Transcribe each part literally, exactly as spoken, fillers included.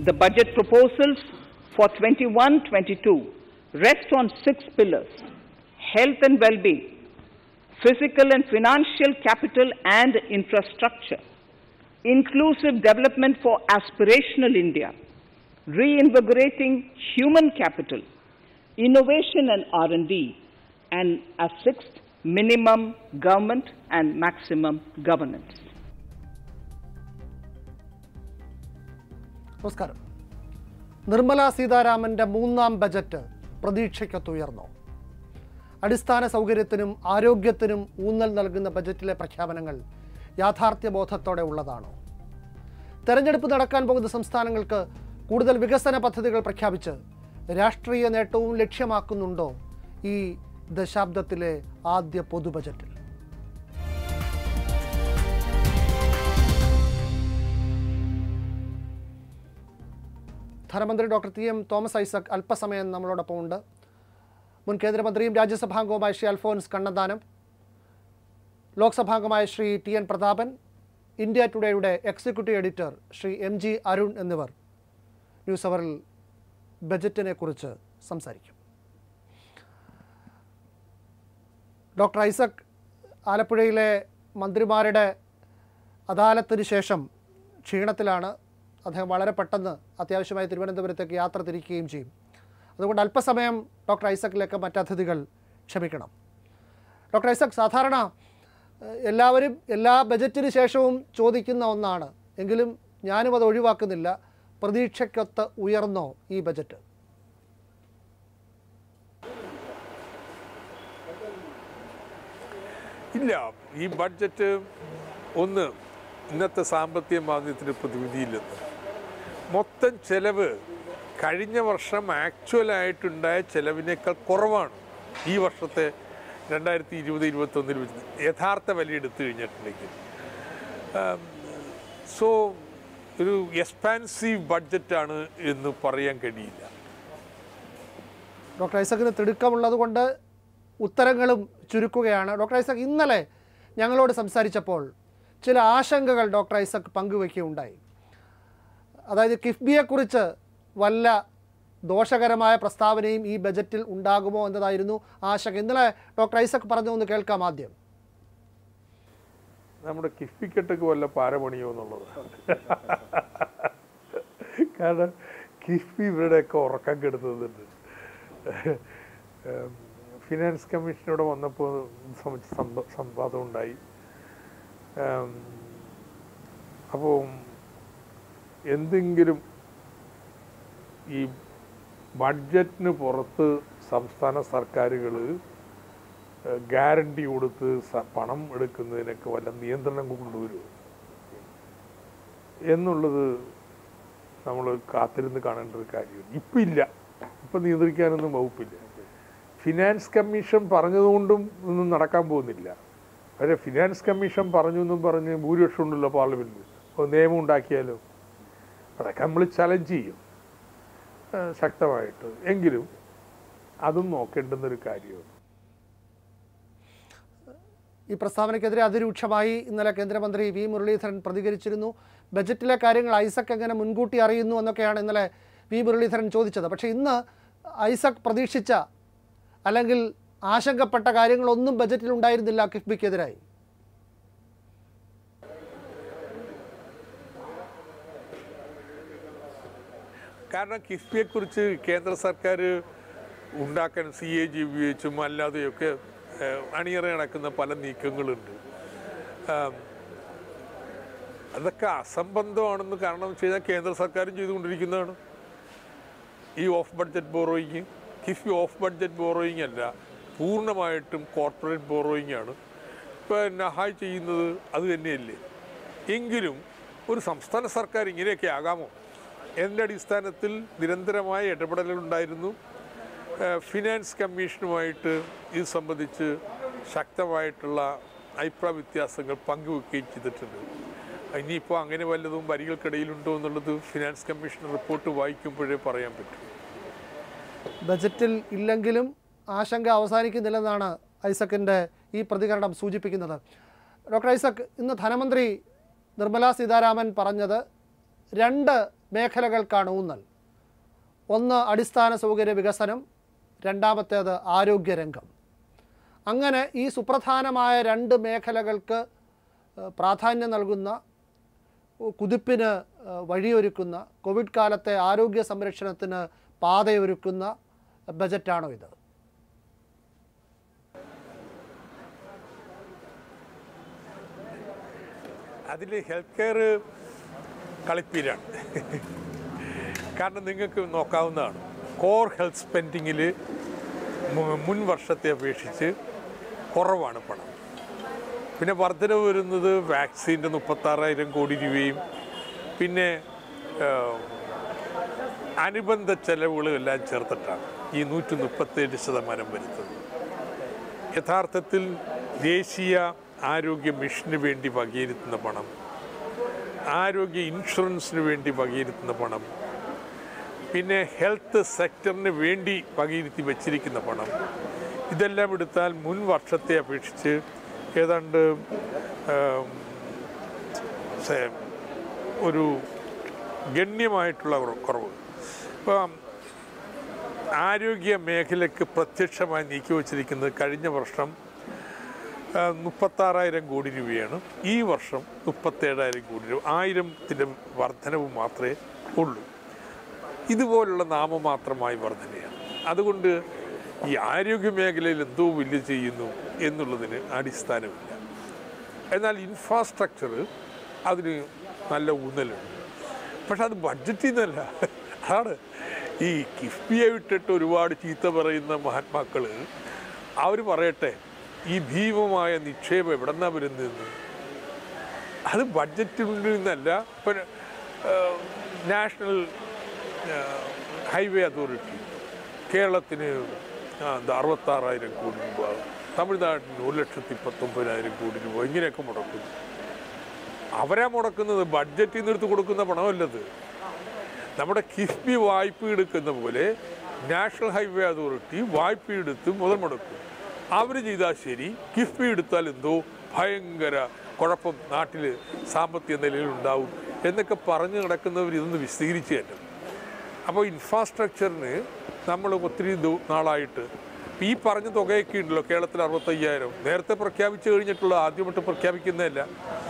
The budget proposals for twenty-one twenty-two rest on six pillars: health and well-being, physical and financial capital and infrastructure, inclusive development for aspirational India, reinvigorating human capital, innovation and R and D, and as sixth, minimum government and maximum governance. നമസ്കാരം. നിർമ്മല സീതാരാമൻ്റെ മൂന്നാം budget പ്രതീക്ഷയ്ക്കൊത്തുയർന്നു. അടിസ്ഥാന സൗകര്യത്തിനും ആരോഗ്യത്തിനും ഊന്നൽ നൽകുന്ന ബജറ്റിലെ പ്രഖ്യാപനങ്ങൾ യാഥാർത്ഥ്യബോധത്തോടെ ഉള്ളതാണോ? തെരഞ്ഞെടുപ്പ് നടക്കാൻ പോകുന്ന സംസ്ഥാനങ്ങൾക്ക് കൂടുതൽ വികസന പദ്ധതികൾ പ്രഖ്യാപിച്ച് രാഷ്ട്രീയ നേട്ടവും ലക്ഷ്യമാക്കുന്നുണ്ടോ ഈ ദശാബ്ദത്തിലെ ആദ്യ പൊതു ബജറ്റിൽ? ധനമന്ത്രി doctor T M Thomas Isaac അല്പസമയം നമ്മളോടൊപ്പം ഉണ്ട്. മുൻ കേന്ദ്രമന്ത്രിയും രാജ്യസഭാംഗവുമായ ശ്രീ അൽഫോൻസ് കണ്ണന്താനം, ലോക്സഭാംഗമായ Shri T N Prathapan, India ടുഡേയുടെ executive editor Shri M G Arun എന്നിവർ ന്യൂസ് അവറിൽ ബജറ്റിനെ കുറിച്ച് സംസാരിക്കും. ഡോക്ടർ ഐസക്, ആലപ്പുഴയിലെ മന്ത്രിമാരുടെ അദാലത്തിന് ശേഷം ക്ഷീണത്തിലാണ്. അദ്ദേഹം വളരെ പെട്ടെന്ന് അത്യാവശ്യമായി തിരുവനന്തപുരത്തേക്ക് യാത്ര തിരിക്കുകയും ചെയ്യും. അതുകൊണ്ട് അല്പസമയം ഡോക്ടർ ഐസക്കിലേക്ക് മറ്റതിഥികൾ ക്ഷമിക്കണം. ഡോക്ടർ ഐസക്, സാധാരണ എല്ലാവരും എല്ലാ ബജറ്റിന് ശേഷവും ചോദിക്കുന്ന ഒന്നാണ്, എങ്കിലും ഞാനും അത് ഒഴിവാക്കുന്നില്ല. പ്രതീക്ഷയ്ക്കൊത്ത് ഉയർന്നോ ഈ ബജറ്റ്? ഇല്ല, ഈ ബഡ്ജറ്റ് ഒന്ന് ഇന്നത്തെ സാമ്പത്തിക മാന്ദ്യത്തിന് പ്രതിവിധിയില്ലെന്ന്. മൊത്തം ചെലവ് കഴിഞ്ഞ വർഷം ആക്ച്വലായിട്ടുണ്ടായ ചെലവിനേക്കാൾ കുറവാണ് ഈ വർഷത്തെ രണ്ടായിരത്തി ഇരുപത് ഇരുപത്തൊന്നിൽ വെച്ച് യഥാർത്ഥ വില എടുത്തു കഴിഞ്ഞിട്ടുണ്ടെങ്കിൽ. സോ ഒരു എക്സ്പാൻസീവ് ബഡ്ജറ്റാണ് എന്ന് പറയാൻ കഴിയില്ല. ഡോക്ടർ ഐസക്കിന് തിടുക്കമുള്ളത് കൊണ്ട് ഉത്തരങ്ങളും ചുരുക്കുകയാണ്. ഡോക്ടർ ഐസക്, ഇന്നലെ ഞങ്ങളോട് സംസാരിച്ചപ്പോൾ ചില ആശങ്കകൾ ഡോക്ടർ ഐസക് പങ്കുവയ്ക്കുകയുണ്ടായി. അതായത് കിഫ്ബിയെക്കുറിച്ച് വല്ല ദോഷകരമായ പ്രസ്താവനയും ഈ ബജറ്റിൽ ഉണ്ടാകുമോ എന്നതായിരുന്നു ആശങ്ക. ഇന്നലെ ഡോക്ടർ ഐസക് പറഞ്ഞു ഒന്ന് കേൾക്കാം ആദ്യം. നമ്മുടെ കിഫ്ബിക്കെട്ടൊക്കെ വല്ല പാരപണിയോ എന്നുള്ളത്. കാരണം കിഫ്ബി ഇവരുടെയൊക്കെ ഉറക്കം കെടുത്തുന്നുണ്ട്. ഫിനാൻസ് കമ്മീഷനോട് വന്നപ്പോൾ സംബന്ധിച്ച് സംവാദം ഉണ്ടായി. അപ്പോൾ എന്തെങ്കിലും ഈ ബഡ്ജറ്റിന് പുറത്ത് സംസ്ഥാന സർക്കാരുകൾ ഗ്യാരണ്ടി കൊടുത്ത് പണം എടുക്കുന്നതിനൊക്കെ വല്ല നിയന്ത്രണം കൊണ്ടുവരും എന്നുള്ളത് നമ്മൾ കാത്തിരുന്ന് കാണേണ്ട ഒരു കാര്യമാണ്. ഇപ്പം ഇല്ല, ഇപ്പം നിയന്ത്രിക്കാനൊന്നും വകുപ്പില്ല. ഫിനാൻസ് കമ്മീഷൻ പറഞ്ഞതുകൊണ്ടും ഒന്നും നടക്കാൻ പോകുന്നില്ല. പക്ഷേ ഫിനാൻസ് കമ്മീഷൻ പറഞ്ഞു എന്നും പറഞ്ഞ് ഭൂരിപക്ഷം ഉണ്ടല്ലോ പാർലമെൻറ്റിൽ, അപ്പോൾ നിയമം ഉണ്ടാക്കിയാലോ? അതൊക്കെ നമ്മൾ ചലഞ്ച് ചെയ്യും ശക്തമായിട്ട്. എങ്കിലും അതും നോക്കേണ്ടുന്നൊരു കാര്യമാണ്. ഈ പ്രസ്താവനയ്ക്കെതിരെ അതിരൂക്ഷമായി ഇന്നലെ കേന്ദ്രമന്ത്രി വി മുരളീധരൻ പ്രതികരിച്ചിരുന്നു. ബജറ്റിലെ കാര്യങ്ങൾ ഐസക് എങ്ങനെ മുൻകൂട്ടി അറിയുന്നു എന്നൊക്കെയാണ് ഇന്നലെ വി മുരളീധരൻ ചോദിച്ചത്. പക്ഷേ ഇന്ന് ഐസക് പ്രതീക്ഷിച്ച അല്ലെങ്കിൽ ആശങ്കപ്പെട്ട കാര്യങ്ങളൊന്നും ബജറ്റിൽ ഉണ്ടായിരുന്നില്ല കിഫ്ബിക്കെതിരായി. കാരണം കിഫ്ബിയെക്കുറിച്ച് കേന്ദ്ര സർക്കാർ ഉണ്ടാക്കാൻ സി എ ജി ഉപയോഗിച്ചും അല്ലാതെയൊക്കെ അണിയറ നടക്കുന്ന പല നീക്കങ്ങളുണ്ട്. അതൊക്കെ അസംബന്ധമാണെന്ന് കാരണം വെച്ച് കഴിഞ്ഞാൽ കേന്ദ്ര സർക്കാരും ചെയ്തുകൊണ്ടിരിക്കുന്നതാണ്. ഈ off budget borrowing, KIIFB off budget borrowing അല്ല, പൂർണ്ണമായിട്ടും കോർപ്പറേറ്റ് ബോറോയിങ് ആണ്. ഇപ്പോൾ നഹായ് ചെയ്യുന്നത് അത് തന്നെയല്ലേ? എങ്കിലും ഒരു സംസ്ഥാന സർക്കാർ ഇങ്ങനെയൊക്കെ ആകാമോ? എൻ്റെ അടിസ്ഥാനത്തിൽ നിരന്തരമായ ഇടപെടലുണ്ടായിരുന്നു. ഫിനാൻസ് കമ്മീഷനുമായിട്ട് ഇത് സംബന്ധിച്ച് ശക്തമായിട്ടുള്ള അഭിപ്രായ വ്യത്യാസങ്ങൾ പങ്കുവെക്കുകയും ചെയ്തിട്ടുണ്ട്. ഇനിയിപ്പോൾ അങ്ങനെ വല്ലതും വരികൾക്കിടയിലുണ്ടോ എന്നുള്ളത് ഫിനാൻസ് കമ്മീഷൻ റിപ്പോർട്ട് വായിക്കുമ്പോഴേ പറയാൻ പറ്റും. ബജറ്റിൽ ഇല്ലെങ്കിലും ആശങ്ക അവസാനിക്കുന്നില്ലെന്നാണ് ഐസക്കിൻ്റെ ഈ പ്രതികരണം സൂചിപ്പിക്കുന്നത്. ഡോക്ടർ ഐസക്, ഇന്ന് ധനമന്ത്രി നിർമ്മല സീതാരാമൻ പറഞ്ഞത് രണ്ട് മേഖലകൾക്കാണ് ഊന്നൽ. ഒന്ന് അടിസ്ഥാന സൗകര്യ വികസനം, രണ്ടാമത്തേത് ആരോഗ്യരംഗം. അങ്ങനെ ഈ സുപ്രധാനമായ രണ്ട് മേഖലകൾക്ക് പ്രാധാന്യം നൽകുന്ന, കുതിപ്പിന് വഴിയൊരുക്കുന്ന, കോവിഡ് കാലത്തെ ആരോഗ്യ സംരക്ഷണത്തിന് പാതയൊരുക്കുന്ന ബജറ്റാണോ ഇത്? അതിൽ ഹെൽത്ത് കെയർ കളിപ്പീരാണ്. കാരണം നിങ്ങൾക്ക് നോക്കാവുന്നതാണ്, കോർ ഹെൽത്ത് സ്പെൻഡിങ്ങിൽ മുൻ വർഷത്തെ അപേക്ഷിച്ച് കുറവാണ് പണം. പിന്നെ വർധനവ് വരുന്നത് വാക്സിൻ്റെ മുപ്പത്താറായിരം കോടി രൂപയും പിന്നെ അനുബന്ധ ചെലവുകളും എല്ലാം ചേർത്തിട്ടാണ് ഈ നൂറ്റി മുപ്പത്തേഴ് ശതമാനം വരുന്നത്. യഥാർത്ഥത്തിൽ ദേശീയ ആരോഗ്യ മിഷന് വേണ്ടി വകയിരുത്തുന്ന പണം, ആരോഗ്യ ഇൻഷുറൻസിന് വേണ്ടി വകയിരുത്തുന്ന പണം, പിന്നെ ഹെൽത്ത് സെക്ടറിന് വേണ്ടി വകയിരുത്തി വച്ചിരിക്കുന്ന പണം, ഇതെല്ലാം എടുത്താൽ മുൻ വർഷത്തെ അപേക്ഷിച്ച് ഏതാണ്ട് ഒരു ഗണ്യമായിട്ടുള്ള കുറവ്. ഇപ്പം ആരോഗ്യ മേഖലയ്ക്ക് പ്രത്യക്ഷമായി നീക്കി വച്ചിരിക്കുന്നത് കഴിഞ്ഞ വർഷം മുപ്പത്താറായിരം കോടി രൂപയാണ്. ഈ വർഷം മുപ്പത്തേഴായിരം കോടി രൂപ, ആയിരത്തിൻ്റെ വർധനവ് മാത്രമേ ഉള്ളൂ. ഇതുപോലുള്ള നാമമാത്രമായി വർധനയാണ്. അതുകൊണ്ട് ഈ ആരോഗ്യ മേഖലയിൽ എന്തോ വലിയ ചെയ്യുന്നു എന്നുള്ളതിന് അടിസ്ഥാനമില്ല. എന്നാൽ ഇൻഫ്രാസ്ട്രക്ചർ അതിന് നല്ല ഊന്നലുണ്ട്. പക്ഷെ അത് ബഡ്ജറ്റിൽ നിന്നല്ല. അതാണ് ഈ കിഫ്ബിയെ വിട്ടിട്ട് ഒരുപാട് ചീത്ത പറയുന്ന മഹാത്മാക്കൾ അവർ പറയട്ടെ, ഈ ഭീമമായ നിക്ഷേപം എവിടെ നിന്നാണ് വരുന്നതെന്ന്. അത് ബഡ്ജറ്റിൽ നിന്നല്ല. ഇപ്പം നാഷണൽ ഹൈവേ അതോറിറ്റി കേരളത്തിന് അറുപത്താറായിരം കോടി രൂപ, തമിഴ്നാട്ടിന് ഒരു ലക്ഷത്തി പത്തൊമ്പതിനായിരം കോടി രൂപ ഇങ്ങനെയൊക്കെ മുടക്കുന്നു. അവരാ മുടക്കുന്നത്, ബഡ്ജറ്റിൽ നിന്ന് എടുത്ത് കൊടുക്കുന്ന പണമല്ലത്. നമ്മുടെ കിഫ്ബി വായ്പ എടുക്കുന്ന പോലെ നാഷണൽ ഹൈവേ അതോറിറ്റി വായ്പ എടുത്ത് മുതൽ മുടക്കും. അവർ ചെയ്താൽ ശരി, കിഫ്ബി എടുത്താൽ എന്തോ ഭയങ്കര കുഴപ്പം നാട്ടിൽ സാമ്പത്തിക നിലയിലുണ്ടാവും എന്നൊക്കെ പറഞ്ഞു നടക്കുന്നവർ ഇതൊന്ന് വിശദീകരിച്ച് തരും. അപ്പോൾ ഇൻഫ്രാസ്ട്രക്ചറിന് നമ്മൾ ഒത്തിരി നാളായിട്ട് ഈ പറഞ്ഞ തുകയൊക്കെ ഉണ്ടല്ലോ, കേരളത്തിൽ അറുപത്തയ്യായിരം നേരത്തെ പ്രഖ്യാപിച്ചു കഴിഞ്ഞിട്ടുള്ള, ആദ്യമായിട്ട് പ്രഖ്യാപിക്കുന്നതല്ല.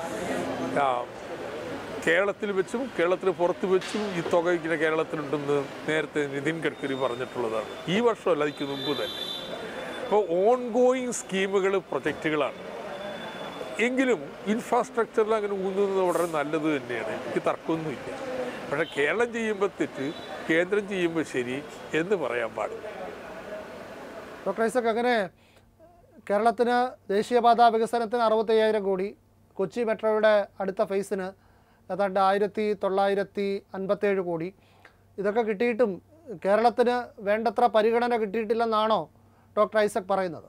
കേരളത്തിൽ വെച്ചും കേരളത്തിന് പുറത്ത് വെച്ചും ഈ തുക ഇങ്ങനെ കേരളത്തിലുണ്ടെന്ന് നേരത്തെ നിതിൻ ഗഡ്കരി പറഞ്ഞിട്ടുള്ളതാണ്. ഈ വർഷമല്ല, അതിക്ക് മുമ്പ് തന്നെ. അപ്പോൾ ഓൺ ഗോയിങ് സ്കീമുകൾ, പ്രൊജക്റ്റുകളാണ്. എങ്കിലും ഇൻഫ്രാസ്ട്രക്ചറിൽ അങ്ങനെ ഊന്നുന്നത് വളരെ നല്ലത് തന്നെയാണ്, എനിക്ക് തർക്കമൊന്നുമില്ല. പക്ഷേ കേരളം ചെയ്യുമ്പോൾ തെറ്റ്, കേന്ദ്രം ചെയ്യുമ്പോൾ ശരി എന്ന് പറയാൻ പാടില്ല. ഡോക്ടർ ഐസക്, അങ്ങനെ കേരളത്തിന് ദേശീയപാതാ വികസനത്തിന് അറുപത്തയ്യായിരം കോടി, കൊച്ചി മെട്രോയുടെ അടുത്ത ഫേസിന് ഏതാണ്ട് ആയിരത്തി തൊള്ളായിരത്തി അൻപത്തേഴ് കോടി, ഇതൊക്കെ കിട്ടിയിട്ടും കേരളത്തിന് വേണ്ടത്ര പരിഗണന കിട്ടിയിട്ടില്ലെന്നാണോ ഡോക്ടർ ഐസക് പറയുന്നത്?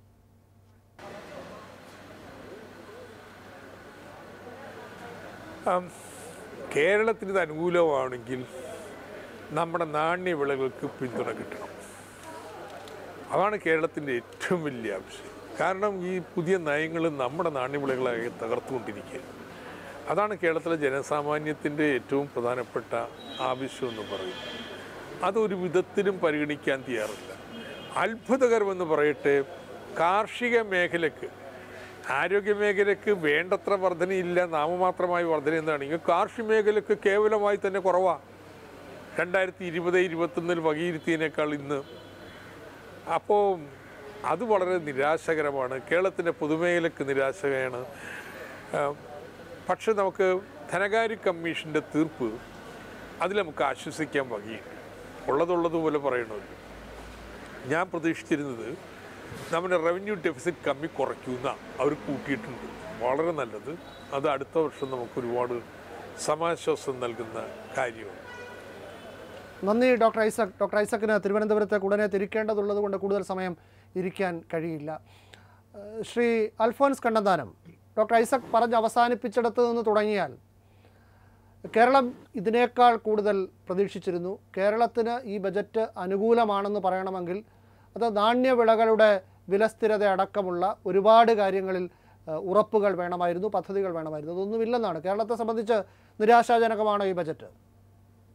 കേരളത്തിന് ഇത് അനുകൂലമാണെങ്കിൽ നമ്മുടെ നാണ്യവിളകൾക്ക് പിന്തുണ കിട്ടണം. അതാണ് കേരളത്തിൻ്റെ ഏറ്റവും വലിയ ആവശ്യം. കാരണം ഈ പുതിയ നയങ്ങൾ നമ്മുടെ നാണ്യവിളകളായി തകർത്തുകൊണ്ടിരിക്കുക. അതാണ് കേരളത്തിലെ ജനസാമാന്യത്തിൻ്റെ ഏറ്റവും പ്രധാനപ്പെട്ട ആവശ്യമെന്ന് പറയുന്നത്. അതൊരു വിധത്തിലും പരിഗണിക്കാൻ തയ്യാറില്ല. അത്ഭുതകരമെന്ന് പറയട്ടെ, കാർഷിക മേഖലയ്ക്ക്, ആരോഗ്യ മേഖലയ്ക്ക് വേണ്ടത്ര വർധനയില്ല, നാമമാത്രമായി വർധന എന്നാണെങ്കിൽ കാർഷിക മേഖലയ്ക്ക് കേവലമായി തന്നെ കുറവാണ്. രണ്ടായിരത്തി ഇരുപത് ഇരുപത്തൊന്നിൽ വകയിരുത്തിയതിനേക്കാൾ ഇന്ന്. അപ്പോൾ അത് വളരെ നിരാശകരമാണ്. കേരളത്തിൻ്റെ പൊതുമേഖലയ്ക്ക് നിരാശകരമാണ്. പക്ഷെ നമുക്ക് ധനകാര്യ കമ്മീഷൻ്റെ തീർപ്പ്, അതിൽ നമുക്ക് ആശ്വസിക്കാൻ വകയുണ്ട്. ഉള്ളതുള്ളതുപോലെ പറയണമല്ലോ. ഞാൻ പ്രതീക്ഷിച്ചിരുന്നത് നമ്മുടെ റവന്യൂ ഡെഫിസിറ്റ് കമ്മി കുറയ്ക്കുന്ന അവർ കൂട്ടിയിട്ടുണ്ട്. വളരെ നല്ലത്. അത് അടുത്ത വർഷം നമുക്ക് ഒരുപാട് സമാശ്വാസം നൽകുന്ന കാര്യമാണ്. നന്ദി ഡോക്ടർ ഐസക്. ഡോക്ടർ ഐസക്കിന് തിരുവനന്തപുരത്തേക്ക് ഉടനെ തിരിക്കേണ്ടതുള്ളത് കൊണ്ട് കൂടുതൽ സമയം ഇരിക്കാൻ കഴിയില്ല. ശ്രീ അൽഫോൻസ് കണ്ണന്താനം, ഡോക്ടർ ഐസക് പറഞ്ഞ് അവസാനിപ്പിച്ചിടത്ത് നിന്ന് തുടങ്ങിയാൽ കേരളം ഇതിനേക്കാൾ കൂടുതൽ പ്രതീക്ഷിച്ചിരുന്നു. കേരളത്തിന് ഈ ബജറ്റ് അനുകൂലമാണെന്ന് പറയണമെങ്കിൽ അത് നാണ്യവിളകളുടെ വിലസ്ഥിരത അടക്കമുള്ള ഒരുപാട് കാര്യങ്ങളിൽ ഉറപ്പുകൾ വേണമായിരുന്നു, പദ്ധതികൾ വേണമായിരുന്നു. അതൊന്നുമില്ലെന്നാണ്. കേരളത്തെ സംബന്ധിച്ച് നിരാശാജനകമാണോ ഈ ബജറ്റ്?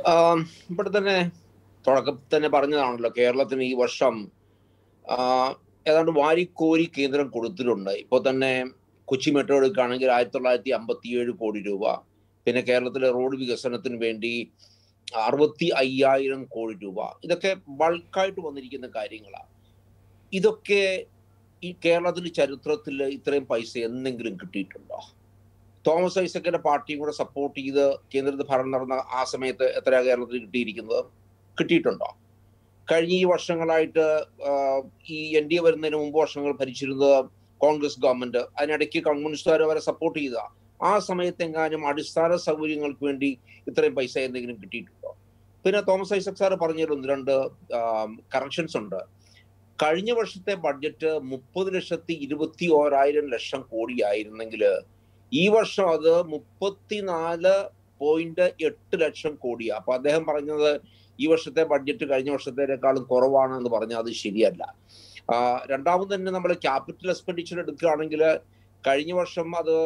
ഇവിടെ തന്നെ തുടക്കത്തിൽ തന്നെ പറഞ്ഞതാണല്ലോ, കേരളത്തിന് ഈ വർഷം ഏതാണ്ട് വാരിക്കോരി കേന്ദ്രം കൊടുത്തിട്ടുണ്ട്. ഇപ്പോൾ തന്നെ കൊച്ചി മെട്രോ എടുക്കുകയാണെങ്കിൽ ആയിരത്തി തൊള്ളായിരത്തി അമ്പത്തി ഏഴ് കോടി രൂപ, പിന്നെ കേരളത്തിലെ റോഡ് വികസനത്തിന് വേണ്ടി അറുപത്തി അയ്യായിരം കോടി രൂപ. ഇതൊക്കെ ബൾക്കായിട്ട് വന്നിരിക്കുന്ന കാര്യങ്ങളാണ്. ഇതൊക്കെ ഈ കേരളത്തിന്റെ ചരിത്രത്തിൽ ഇത്രയും പൈസ എന്തെങ്കിലും കിട്ടിയിട്ടുണ്ടോ? തോമസ് ഐസക്കിന്റെ പാർട്ടിയും കൂടെ സപ്പോർട്ട് ചെയ്ത് കേന്ദ്രത്തിൽ ഭരണം നടന്ന ആ സമയത്ത് എത്രയാ കേരളത്തിൽ കിട്ടിയിരിക്കുന്നത്? കിട്ടിയിട്ടുണ്ടോ? കഴിഞ്ഞ ഈ വർഷങ്ങളായിട്ട് ഈ എൻ ഡി എ വരുന്നതിന് മുമ്പ് വർഷങ്ങൾ ഭരിച്ചിരുന്നത് കോൺഗ്രസ് ഗവൺമെന്റ്, അതിനിടയ്ക്ക് കമ്മ്യൂണിസ്റ്റുകാർ അവരെ സപ്പോർട്ട് ചെയ്ത ആ സമയത്തെങ്ങാനും അടിസ്ഥാന സൗകര്യങ്ങൾക്ക് വേണ്ടി ഇത്രയും പൈസ എന്തെങ്കിലും കിട്ടിയിട്ടുണ്ടോ? പിന്നെ തോമസ് ഐസക് സാറ് പറഞ്ഞൊരു രണ്ട് കറക്ഷൻസ് ഉണ്ട്. കഴിഞ്ഞ വർഷത്തെ ബഡ്ജറ്റ് മുപ്പത് ലക്ഷത്തി ഇരുപത്തി ഓരായിരം ലക്ഷം കോടി ആയിരുന്നെങ്കിൽ ഈ വർഷം അത് മുപ്പത്തിനാല് പോയിന്റ് എട്ട് ലക്ഷം കോടിയാണ്. അപ്പൊ അദ്ദേഹം പറഞ്ഞത് ഈ വർഷത്തെ ബഡ്ജറ്റ് കഴിഞ്ഞ വർഷത്തേക്കാളും കുറവാണ് എന്ന് പറഞ്ഞാൽ അത് ശരിയല്ല. രണ്ടാമത് തന്നെ നമ്മൾ ക്യാപിറ്റൽ എക്സ്പെൻഡിച്ചർ എടുക്കുകയാണെങ്കിൽ കഴിഞ്ഞ വർഷം അത്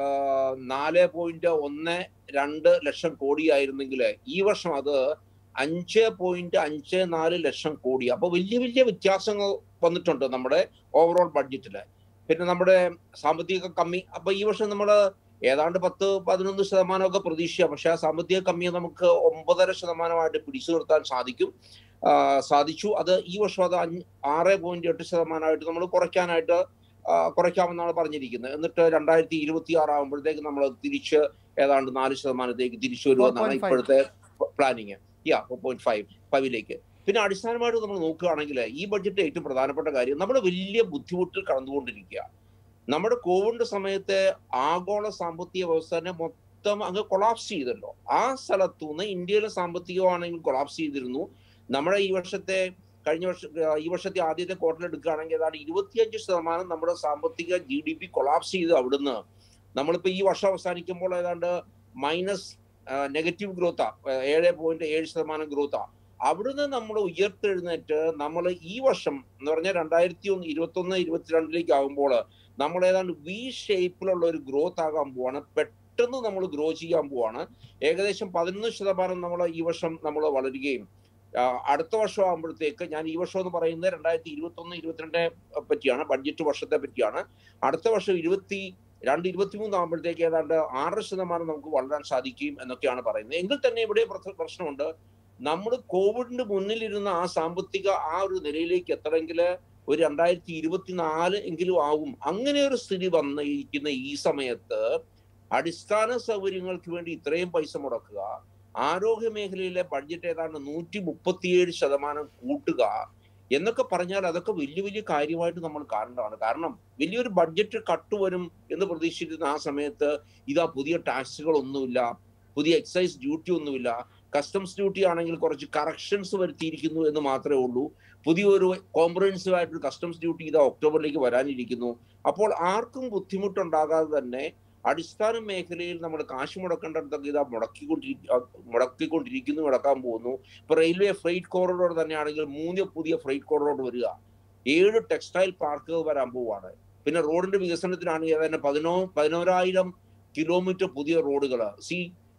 നാല് പോയിന്റ് ഒന്ന് രണ്ട് ലക്ഷം കോടി ആയിരുന്നെങ്കിൽ ഈ വർഷം അത് അഞ്ച് പോയിന്റ് അഞ്ച് നാല് ലക്ഷം കോടി. അപ്പൊ വലിയ വലിയ വ്യത്യാസങ്ങൾ വന്നിട്ടുണ്ട് നമ്മുടെ ഓവറോൾ ബഡ്ജറ്റില്. പിന്നെ നമ്മുടെ സാമ്പത്തിക കമ്മി, അപ്പൊ ഈ വർഷം നമ്മൾ ഏതാണ്ട് പത്ത് പതിനൊന്ന് ശതമാനമൊക്കെ പ്രതീക്ഷിക്കാം. പക്ഷെ ആ സാമ്പത്തിക കമ്മിയെ നമുക്ക് ഒമ്പതര ശതമാനമായിട്ട് പിടിച്ചു നിർത്താൻ സാധിക്കും സാധിച്ചു അത് ഈ വർഷം അത് ആറ് പോയിന്റ് എട്ട് ശതമാനമായിട്ട് നമ്മൾ കുറയ്ക്കാനായിട്ട് കുറയ്ക്കാമെന്നാണ് പറഞ്ഞിരിക്കുന്നത്. എന്നിട്ട് രണ്ടായിരത്തി ഇരുപത്തി ആറ് ആകുമ്പോഴത്തേക്ക് നമ്മൾ തിരിച്ച് ഏതാണ്ട് നാല് ശതമാനത്തേക്ക് തിരിച്ചു വരുമെന്നാണ് ഇപ്പോഴത്തെ planning. Yeah four point five ഫൈവിലേക്ക്. പിന്നെ അടിസ്ഥാനമായിട്ട് നമ്മൾ നോക്കുകയാണെങ്കിൽ ഈ ബഡ്ജറ്റ് ഏറ്റവും പ്രധാനപ്പെട്ട കാര്യം നമ്മൾ വലിയ ബുദ്ധിമുട്ടിൽ കടന്നുകൊണ്ടിരിക്കുക. നമ്മുടെ കോവിഡ് സമയത്ത് ആഗോള സാമ്പത്തിക വ്യവസ്ഥനെ മൊത്തം അങ്ങ് കൊളാപ്സ് ചെയ്തല്ലോ. ആ സ്ഥലത്തുനിന്ന് ഇന്ത്യയിലെ സാമ്പത്തികമാണെങ്കിൽ കൊളാപ്സ് ചെയ്തിരുന്നു. നമ്മുടെ ഈ വർഷത്തെ കഴിഞ്ഞ വർഷം ഈ വർഷത്തെ ആദ്യത്തെ ക്വാർട്ടർ എടുക്കുകയാണെങ്കിൽ ഏതാണ്ട് ഇരുപത്തിയഞ്ച് ശതമാനം നമ്മുടെ സാമ്പത്തിക ജി ഡി പി കൊളാപ്സ് ചെയ്ത് അവിടുന്ന് നമ്മളിപ്പോ ഈ വർഷം അവസാനിക്കുമ്പോൾ ഏതാണ്ട് മൈനസ് നെഗറ്റീവ് ഗ്രോത്താ, ഏഴ് പോയിന്റ് ഏഴ് ശതമാനം ഗ്രോത്താ. അവിടുന്ന് നമ്മൾ ഉയർത്തെഴുന്നേറ്റ് നമ്മൾ ഈ വർഷം എന്ന് പറഞ്ഞാൽ രണ്ടായിരത്തി ഒന്ന് ഇരുപത്തി ഒന്ന് ഇരുപത്തിരണ്ടിലേക്ക് ആകുമ്പോൾ നമ്മൾ ഏതാണ്ട് വി ഷേപ്പിലുള്ള ഒരു ഗ്രോത്ത് ആകാൻ പോവാണ്. പെട്ടെന്ന് നമ്മൾ ഗ്രോ ചെയ്യാൻ പോവാണ്. ഏകദേശം പതിനൊന്ന് ശതമാനം നമ്മൾ ഈ വർഷം നമ്മൾ വളരുകയും അടുത്ത വർഷം ആകുമ്പോഴത്തേക്ക്, ഞാൻ ഈ വർഷം എന്ന് പറയുന്നത് രണ്ടായിരത്തി ഇരുപത്തി ഒന്ന് ഇരുപത്തിരണ്ടിനെ പറ്റിയാണ്, ബഡ്ജറ്റ് വർഷത്തെ പറ്റിയാണ്. അടുത്ത വർഷം ഇരുപത്തി രണ്ട് ഇരുപത്തി മൂന്ന് ആകുമ്പോഴത്തേക്ക് ഏതാണ്ട് ആറ് ശതമാനം നമുക്ക് വളരാൻ സാധിക്കും എന്നൊക്കെയാണ് പറയുന്നത്. എങ്കിൽ തന്നെ ഇവിടെ പ്രശ്നമുണ്ട്. നമ്മൾ കോവിഡിന് മുന്നിലിരുന്ന ആ സാമ്പത്തിക ആ ഒരു നിലയിലേക്ക് എത്തണമെങ്കിൽ ഒരു രണ്ടായിരത്തി ഇരുപത്തിനാല് എങ്കിലും ആവും. അങ്ങനെ ഒരു സ്ഥിതി വന്നിരിക്കുന്ന ഈ സമയത്ത് അടിസ്ഥാന സൗകര്യങ്ങൾക്ക് വേണ്ടി ഇത്രയും പൈസ മുടക്കുക, ആരോഗ്യ മേഖലയിലെ ബഡ്ജറ്റ് ഏതാണ്ട് നൂറ്റി മുപ്പത്തിയേഴ് ശതമാനം കൂട്ടുക എന്നൊക്കെ പറഞ്ഞാൽ അതൊക്കെ വലിയ വലിയ കാര്യമായിട്ട് നമ്മൾ കാണേണ്ടതാണ്. കാരണം വലിയൊരു ബഡ്ജറ്റ് കട്ട് വരും എന്ന് പ്രതീക്ഷിച്ചിരുന്ന ആ സമയത്ത് ഇതാ പുതിയ ടാക്സുകളൊന്നുമില്ല, പുതിയ എക്സൈസ് ഡ്യൂട്ടി ഒന്നുമില്ല, കസ്റ്റംസ് ഡ്യൂട്ടി ആണെങ്കിൽ കുറച്ച് കറക്ഷൻസ് വരുത്തിയിരിക്കുന്നു എന്ന് മാത്രമേ ഉള്ളൂ. പുതിയൊരു കോംപ്രഹെൻസീവ് ആയിട്ടൊരു കസ്റ്റംസ് ഡ്യൂട്ടി ഇതാ ഒക്ടോബറിലേക്ക് വരാനിരിക്കുന്നു. അപ്പോൾ ആർക്കും ബുദ്ധിമുട്ടുണ്ടാകാതെ തന്നെ അടിസ്ഥാന മേഖലയിൽ നമ്മൾ കാശ് മുടക്കേണ്ടതൊക്കെ ഇതാ മുടക്കിക്കൊണ്ടിരി മുടക്കിക്കൊണ്ടിരിക്കുന്നു മുടക്കാൻ പോകുന്നു. ഇപ്പൊ റെയിൽവേ ഫ്രൈറ്റ് കോറിഡോർ തന്നെയാണെങ്കിൽ മൂന്ന് പുതിയ ഫ്രൈറ്റ് കോറിഡോർ വരിക, ഏഴ് ടെക്സ്റ്റൈൽ പാർക്കുകൾ വരാൻ പോവാണ്. പിന്നെ റോഡിന്റെ വികസനത്തിനാണെങ്കിൽ തന്നെ പതിനോ പതിനോരായിരം കിലോമീറ്റർ പുതിയ റോഡുകൾ. സി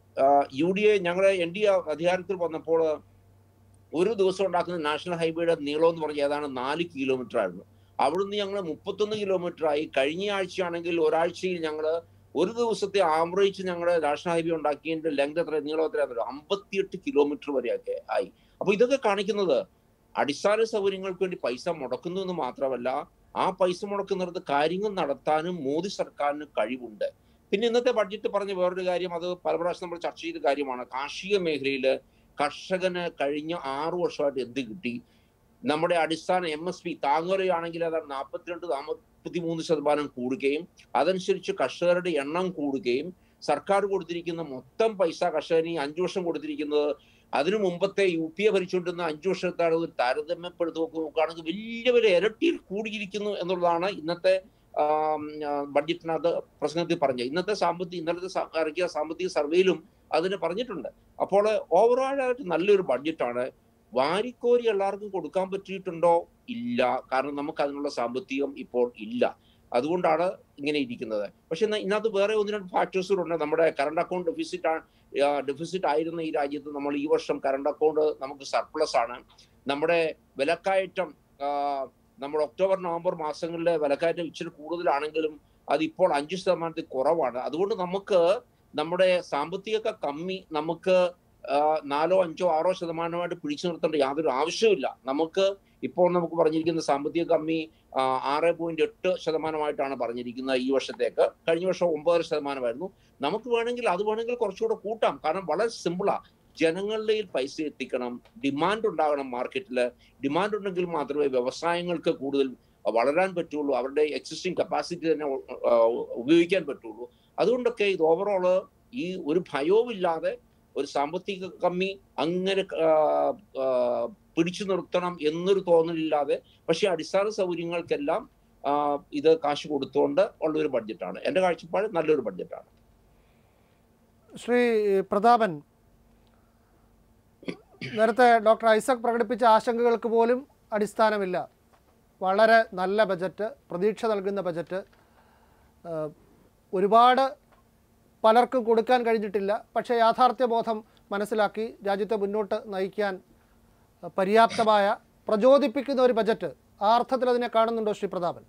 യു ഡി എ ഞങ്ങളെ എൻ ഡി എ അധികാരത്തിൽ വന്നപ്പോൾ ഒരു ദിവസം ഉണ്ടാക്കുന്ന നാഷണൽ ഹൈവേയുടെ നീളം എന്ന് പറഞ്ഞാൽ ഏതാണ് നാല് കിലോമീറ്റർ ആയിരുന്നു. അവിടുന്ന് ഞങ്ങൾ മുപ്പത്തൊന്ന് കിലോമീറ്റർ ആയി. കഴിഞ്ഞ ആഴ്ചയാണെങ്കിൽ ഒരാഴ്ചയിൽ ഞങ്ങൾ ഒരു ദിവസത്തെ ആവറേജ് ഞങ്ങളുടെ നാഷണൽ ഹൈവേ ഉണ്ടാക്കിയതിന്റെ ലെങ്ത് എത്ര, നീളം എത്രയാണെന്നല്ലോ, അമ്പത്തിയെട്ട് കിലോമീറ്റർ വരെയൊക്കെ ആയി. അപ്പൊ ഇതൊക്കെ കാണിക്കുന്നത് അടിസ്ഥാന സൗകര്യങ്ങൾക്ക് വേണ്ടി പൈസ മുടക്കുന്നു എന്ന് മാത്രമല്ല, ആ പൈസ മുടക്കുന്നിടത്ത് കാര്യങ്ങൾ നടത്താനും മോദി സർക്കാരിന് കഴിവുണ്ട്. പിന്നെ ഇന്നത്തെ ബഡ്ജറ്റ് പറഞ്ഞ വേറൊരു കാര്യം, അത് പല പ്രാവശ്യം നമ്മൾ ചർച്ച ചെയ്ത കാര്യമാണ്. കാർഷിക മേഖലയിൽ കർഷകന് കഴിഞ്ഞ ആറു വർഷമായിട്ട് എന്ത് കിട്ടി? നമ്മുടെ അടിസ്ഥാന എം എസ് പി താങ്ങുകയാണെങ്കിൽ അതാണ് നാൽപ്പത്തിരണ്ട് നാൽപ്പത്തി മൂന്ന് ശതമാനം കൂടുകയും അതനുസരിച്ച് കർഷകരുടെ എണ്ണം കൂടുകയും സർക്കാർ കൊടുത്തിരിക്കുന്ന മൊത്തം പൈസ കർഷകന് അഞ്ചു വർഷം കൊടുത്തിരിക്കുന്നത് അതിനു മുമ്പത്തെ യു പി എ ഭരിച്ചുകൊണ്ടിരുന്ന അഞ്ചു വർഷത്താണ് ഒരു താരതമ്യപ്പെടുത്തി നോക്കുകയാണെങ്കിൽ വലിയ വലിയ ഇരട്ടിയിൽ കൂടിയിരിക്കുന്നു എന്നുള്ളതാണ് ഇന്നത്തെ ബഡ്ജറ്റിനകത്ത് പ്രസംഗത്തിൽ പറഞ്ഞത്. ഇന്നത്തെ സാമ്പത്തിക ഇന്നലത്തെ ഇറക്കിയ സാമ്പത്തിക സർവേയിലും അതിന് പറഞ്ഞിട്ടുണ്ട്. അപ്പോൾ ഓവറോളായിട്ട് നല്ലൊരു ബഡ്ജറ്റാണ്. വാരിക്കോരി എല്ലാവർക്കും കൊടുക്കാൻ പറ്റിയിട്ടുണ്ടോ? ഇല്ല. കാരണം നമുക്ക് അതിനുള്ള സാമ്പത്തികം ഇപ്പോൾ ഇല്ല. അതുകൊണ്ടാണ് ഇങ്ങനെ ഇരിക്കുന്നത്. പക്ഷെ ഇതിനകത്ത് വേറെ ഒന്ന് രണ്ട് ഫാക്ടേഴ്സുകളുണ്ട്. നമ്മുടെ കറണ്ട് അക്കൗണ്ട് ഡെഫിസിറ്റ് ആണ് ഡെഫിസിറ്റ് ആയിരുന്ന ഈ രാജ്യത്ത് നമ്മൾ ഈ വർഷം കറണ്ട് അക്കൗണ്ട് നമുക്ക് സർപ്ലസ് ആണ്. നമ്മുടെ വിലക്കയറ്റം നമ്മൾ ഒക്ടോബർ നവംബർ മാസങ്ങളിലെ വിലക്കയറ്റം ഇച്ചിരി കൂടുതലാണെങ്കിലും അതിപ്പോൾ അഞ്ച് ശതമാനത്തിൽ കുറവാണ്. അതുകൊണ്ട് നമുക്ക് നമ്മുടെ സാമ്പത്തിക കമ്മി നമുക്ക് നാലോ അഞ്ചോ ആറോ ശതമാനമായിട്ട് പിടിച്ചു നിർത്തേണ്ട യാതൊരു ആവശ്യമില്ല. നമുക്ക് ഇപ്പോൾ നമുക്ക് പറഞ്ഞിരിക്കുന്ന സാമ്പത്തിക കമ്മി ആറ് പോയിന്റ് എട്ട് ശതമാനമായിട്ടാണ് പറഞ്ഞിരിക്കുന്നത് ഈ വർഷത്തേക്ക്. കഴിഞ്ഞ വർഷം ഒമ്പതര ശതമാനമായിരുന്നു. നമുക്ക് വേണമെങ്കിൽ അത് വേണമെങ്കിൽ കുറച്ചുകൂടെ കൂട്ടാം. കാരണം വളരെ സിമ്പിളാ. ജനങ്ങളുടെ പൈസ എത്തിക്കണം, ഡിമാൻഡ് ഉണ്ടാകണം മാർക്കറ്റിൽ. ഡിമാൻഡ് ഉണ്ടെങ്കിൽ മാത്രമേ വ്യവസായങ്ങൾക്ക് കൂടുതൽ വളരാൻ പറ്റുള്ളൂ, അവരുടെ എക്സിസ്റ്റിംഗ് കപ്പാസിറ്റി തന്നെ ഉപയോഗിക്കാൻ പറ്റുള്ളൂ. അതുകൊണ്ടൊക്കെ ഇത് ഓവറോള് ഈ ഒരു ഭയവുമില്ലാതെ ഒരു സാമ്പത്തിക കമ്മി അങ്ങനെ പിടിച്ചു നിർത്തണം എന്നൊരു തോന്നലില്ലാതെ, പക്ഷെ അടിസ്ഥാന സൗകര്യങ്ങൾക്കെല്ലാം ഇത് കാശ് കൊടുത്തുകൊണ്ട് ഉള്ളൊരു ബഡ്ജറ്റാണ്. എൻ്റെ കാഴ്ചപ്പാട് നല്ലൊരു ബഡ്ജറ്റാണ്. ശ്രീ പ്രതാപൻ, നേരത്തെ ഡോക്ടർ ഐസക് പ്രകടിപ്പിച്ച ആശങ്കകൾക്ക് പോലും അടിസ്ഥാനമില്ല. വളരെ നല്ല ബജറ്റ്, പ്രതീക്ഷ നൽകുന്ന ബജറ്റ്. ഒരുപാട് പലർക്കും കൊടുക്കാൻ കഴിഞ്ഞിട്ടില്ല, പക്ഷേ യാഥാർത്ഥ്യബോധം മനസ്സിലാക്കി രാജ്യത്തെ മുന്നോട്ട് നയിക്കാൻ പര്യാപ്തമായ പ്രചോദിപ്പിക്കുന്ന ഒരു ബജറ്റ്. ആ അർത്ഥത്തിൽ അതിനെ കാണുന്നുണ്ടോ ശ്രീ പ്രതാപൻ?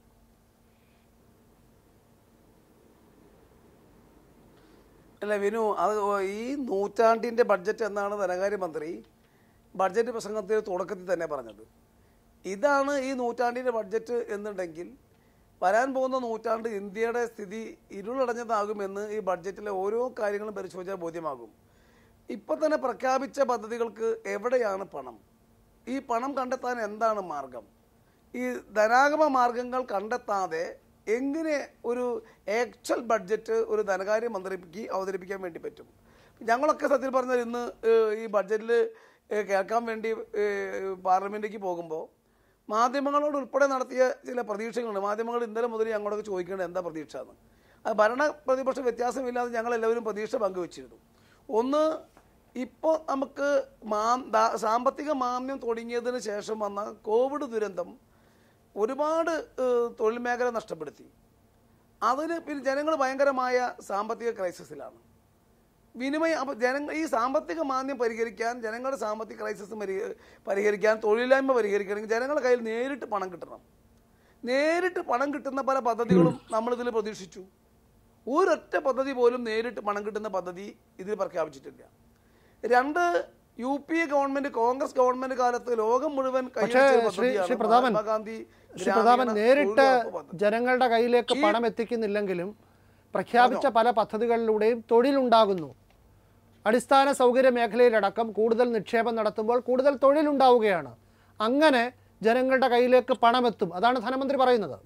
അല്ല വിനു, അത് ഈ നൂറ്റാണ്ടിൻ്റെ ബഡ്ജറ്റ് എന്നാണ് ധനകാര്യമന്ത്രി ബഡ്ജറ്റ് പ്രസംഗത്തിൽ തുടക്കത്തിൽ തന്നെ പറഞ്ഞത്. ഇതാണ് ഈ നൂറ്റാണ്ടിൻ്റെ ബഡ്ജറ്റ് എന്നുണ്ടെങ്കിൽ വരാൻ പോകുന്ന നൂറ്റാണ്ട് ഇന്ത്യയുടെ സ്ഥിതി ഇരുളടഞ്ഞതാകുമെന്ന് ഈ ബഡ്ജറ്റിലെ ഓരോ കാര്യങ്ങളും പരിശോധിച്ചാൽ ബോധ്യമാകും. ഇപ്പം തന്നെ പ്രഖ്യാപിച്ച പദ്ധതികൾക്ക് എവിടെയാണ് പണം? ഈ പണം കണ്ടെത്താൻ എന്താണ് മാർഗം? ഈ ധനാഗമ മാർഗങ്ങൾ കണ്ടെത്താതെ എങ്ങനെ ഒരു ആക്ച്വൽ ബഡ്ജറ്റ് ഒരു ധനകാര്യമന്ത്രിക്ക് അവതരിപ്പിക്കാൻ വേണ്ടി പറ്റും? ഞങ്ങളൊക്കെ സത്യം പറഞ്ഞാൽ ഇന്ന് ഈ ബഡ്ജറ്റിൽ കേൾക്കാൻ വേണ്ടി പാർലമെൻറ്റിലേക്ക് പോകുമ്പോൾ മാധ്യമങ്ങളോട് ഉൾപ്പെടെ നടത്തിയ ചില പ്രതീക്ഷകളുണ്ട്. മാധ്യമങ്ങൾ ഇന്നലെ മുതൽ ഞങ്ങളോടൊക്കെ ചോദിക്കേണ്ടത് എന്താ പ്രതീക്ഷ എന്ന്. അത് ഭരണ പ്രതിപക്ഷ വ്യത്യാസമില്ലാതെ ഞങ്ങളെല്ലാവരും പ്രതീക്ഷ പങ്കുവച്ചിരുന്നു. ഒന്ന്, ഇപ്പോൾ നമുക്ക് മാ സാമ്പത്തിക മാന്ദ്യം തുടങ്ങിയതിന് ശേഷം വന്ന കോവിഡ് ദുരന്തം ഒരുപാട് തൊഴിൽ മേഖല നഷ്ടപ്പെടുത്തി. അതിന് പിന്നെ ജനങ്ങൾ ഭയങ്കരമായ സാമ്പത്തിക ക്രൈസിസിലാണ്. വിനിമയം അപ്പോൾ ജനങ്ങൾ ഈ സാമ്പത്തിക മാന്ദ്യം പരിഹരിക്കാൻ, ജനങ്ങളുടെ സാമ്പത്തിക ക്രൈസിസ് പരിഹരിക്കാൻ, തൊഴിലില്ലായ്മ പരിഹരിക്കണമെങ്കിൽ ജനങ്ങളുടെ കയ്യിൽ നേരിട്ട് പണം കിട്ടണം. നേരിട്ട് പണം കിട്ടുന്ന പല പദ്ധതികളും നമ്മളിതിൽ പ്രതീക്ഷിച്ചു. ഒരൊറ്റ പദ്ധതി പോലും നേരിട്ട് പണം കിട്ടുന്ന പദ്ധതി ഇതിൽ പ്രഖ്യാപിച്ചിട്ടില്ല. രണ്ട്, U P A government, Congress government കാലത്ത് ലോകം മുഴുവൻ മഹാത്മാഗാന്ധി നേരിട്ട് ജനങ്ങളുടെ കയ്യിലേക്ക് പണം എത്തിക്കുന്നില്ലെങ്കിലും പ്രഖ്യാപിച്ച പല പദ്ധതികളിലൂടെയും തൊഴിലുണ്ടാകുന്നു. അടിസ്ഥാന സൗകര്യ മേഖലയിലടക്കം കൂടുതൽ നിക്ഷേപം നടത്തുമ്പോൾ കൂടുതൽ തൊഴിലുണ്ടാവുകയാണ്. അങ്ങനെ ജനങ്ങളുടെ കയ്യിലേക്ക് പണമെത്തും. അതാണ് ധനമന്ത്രി പറയുന്നത്.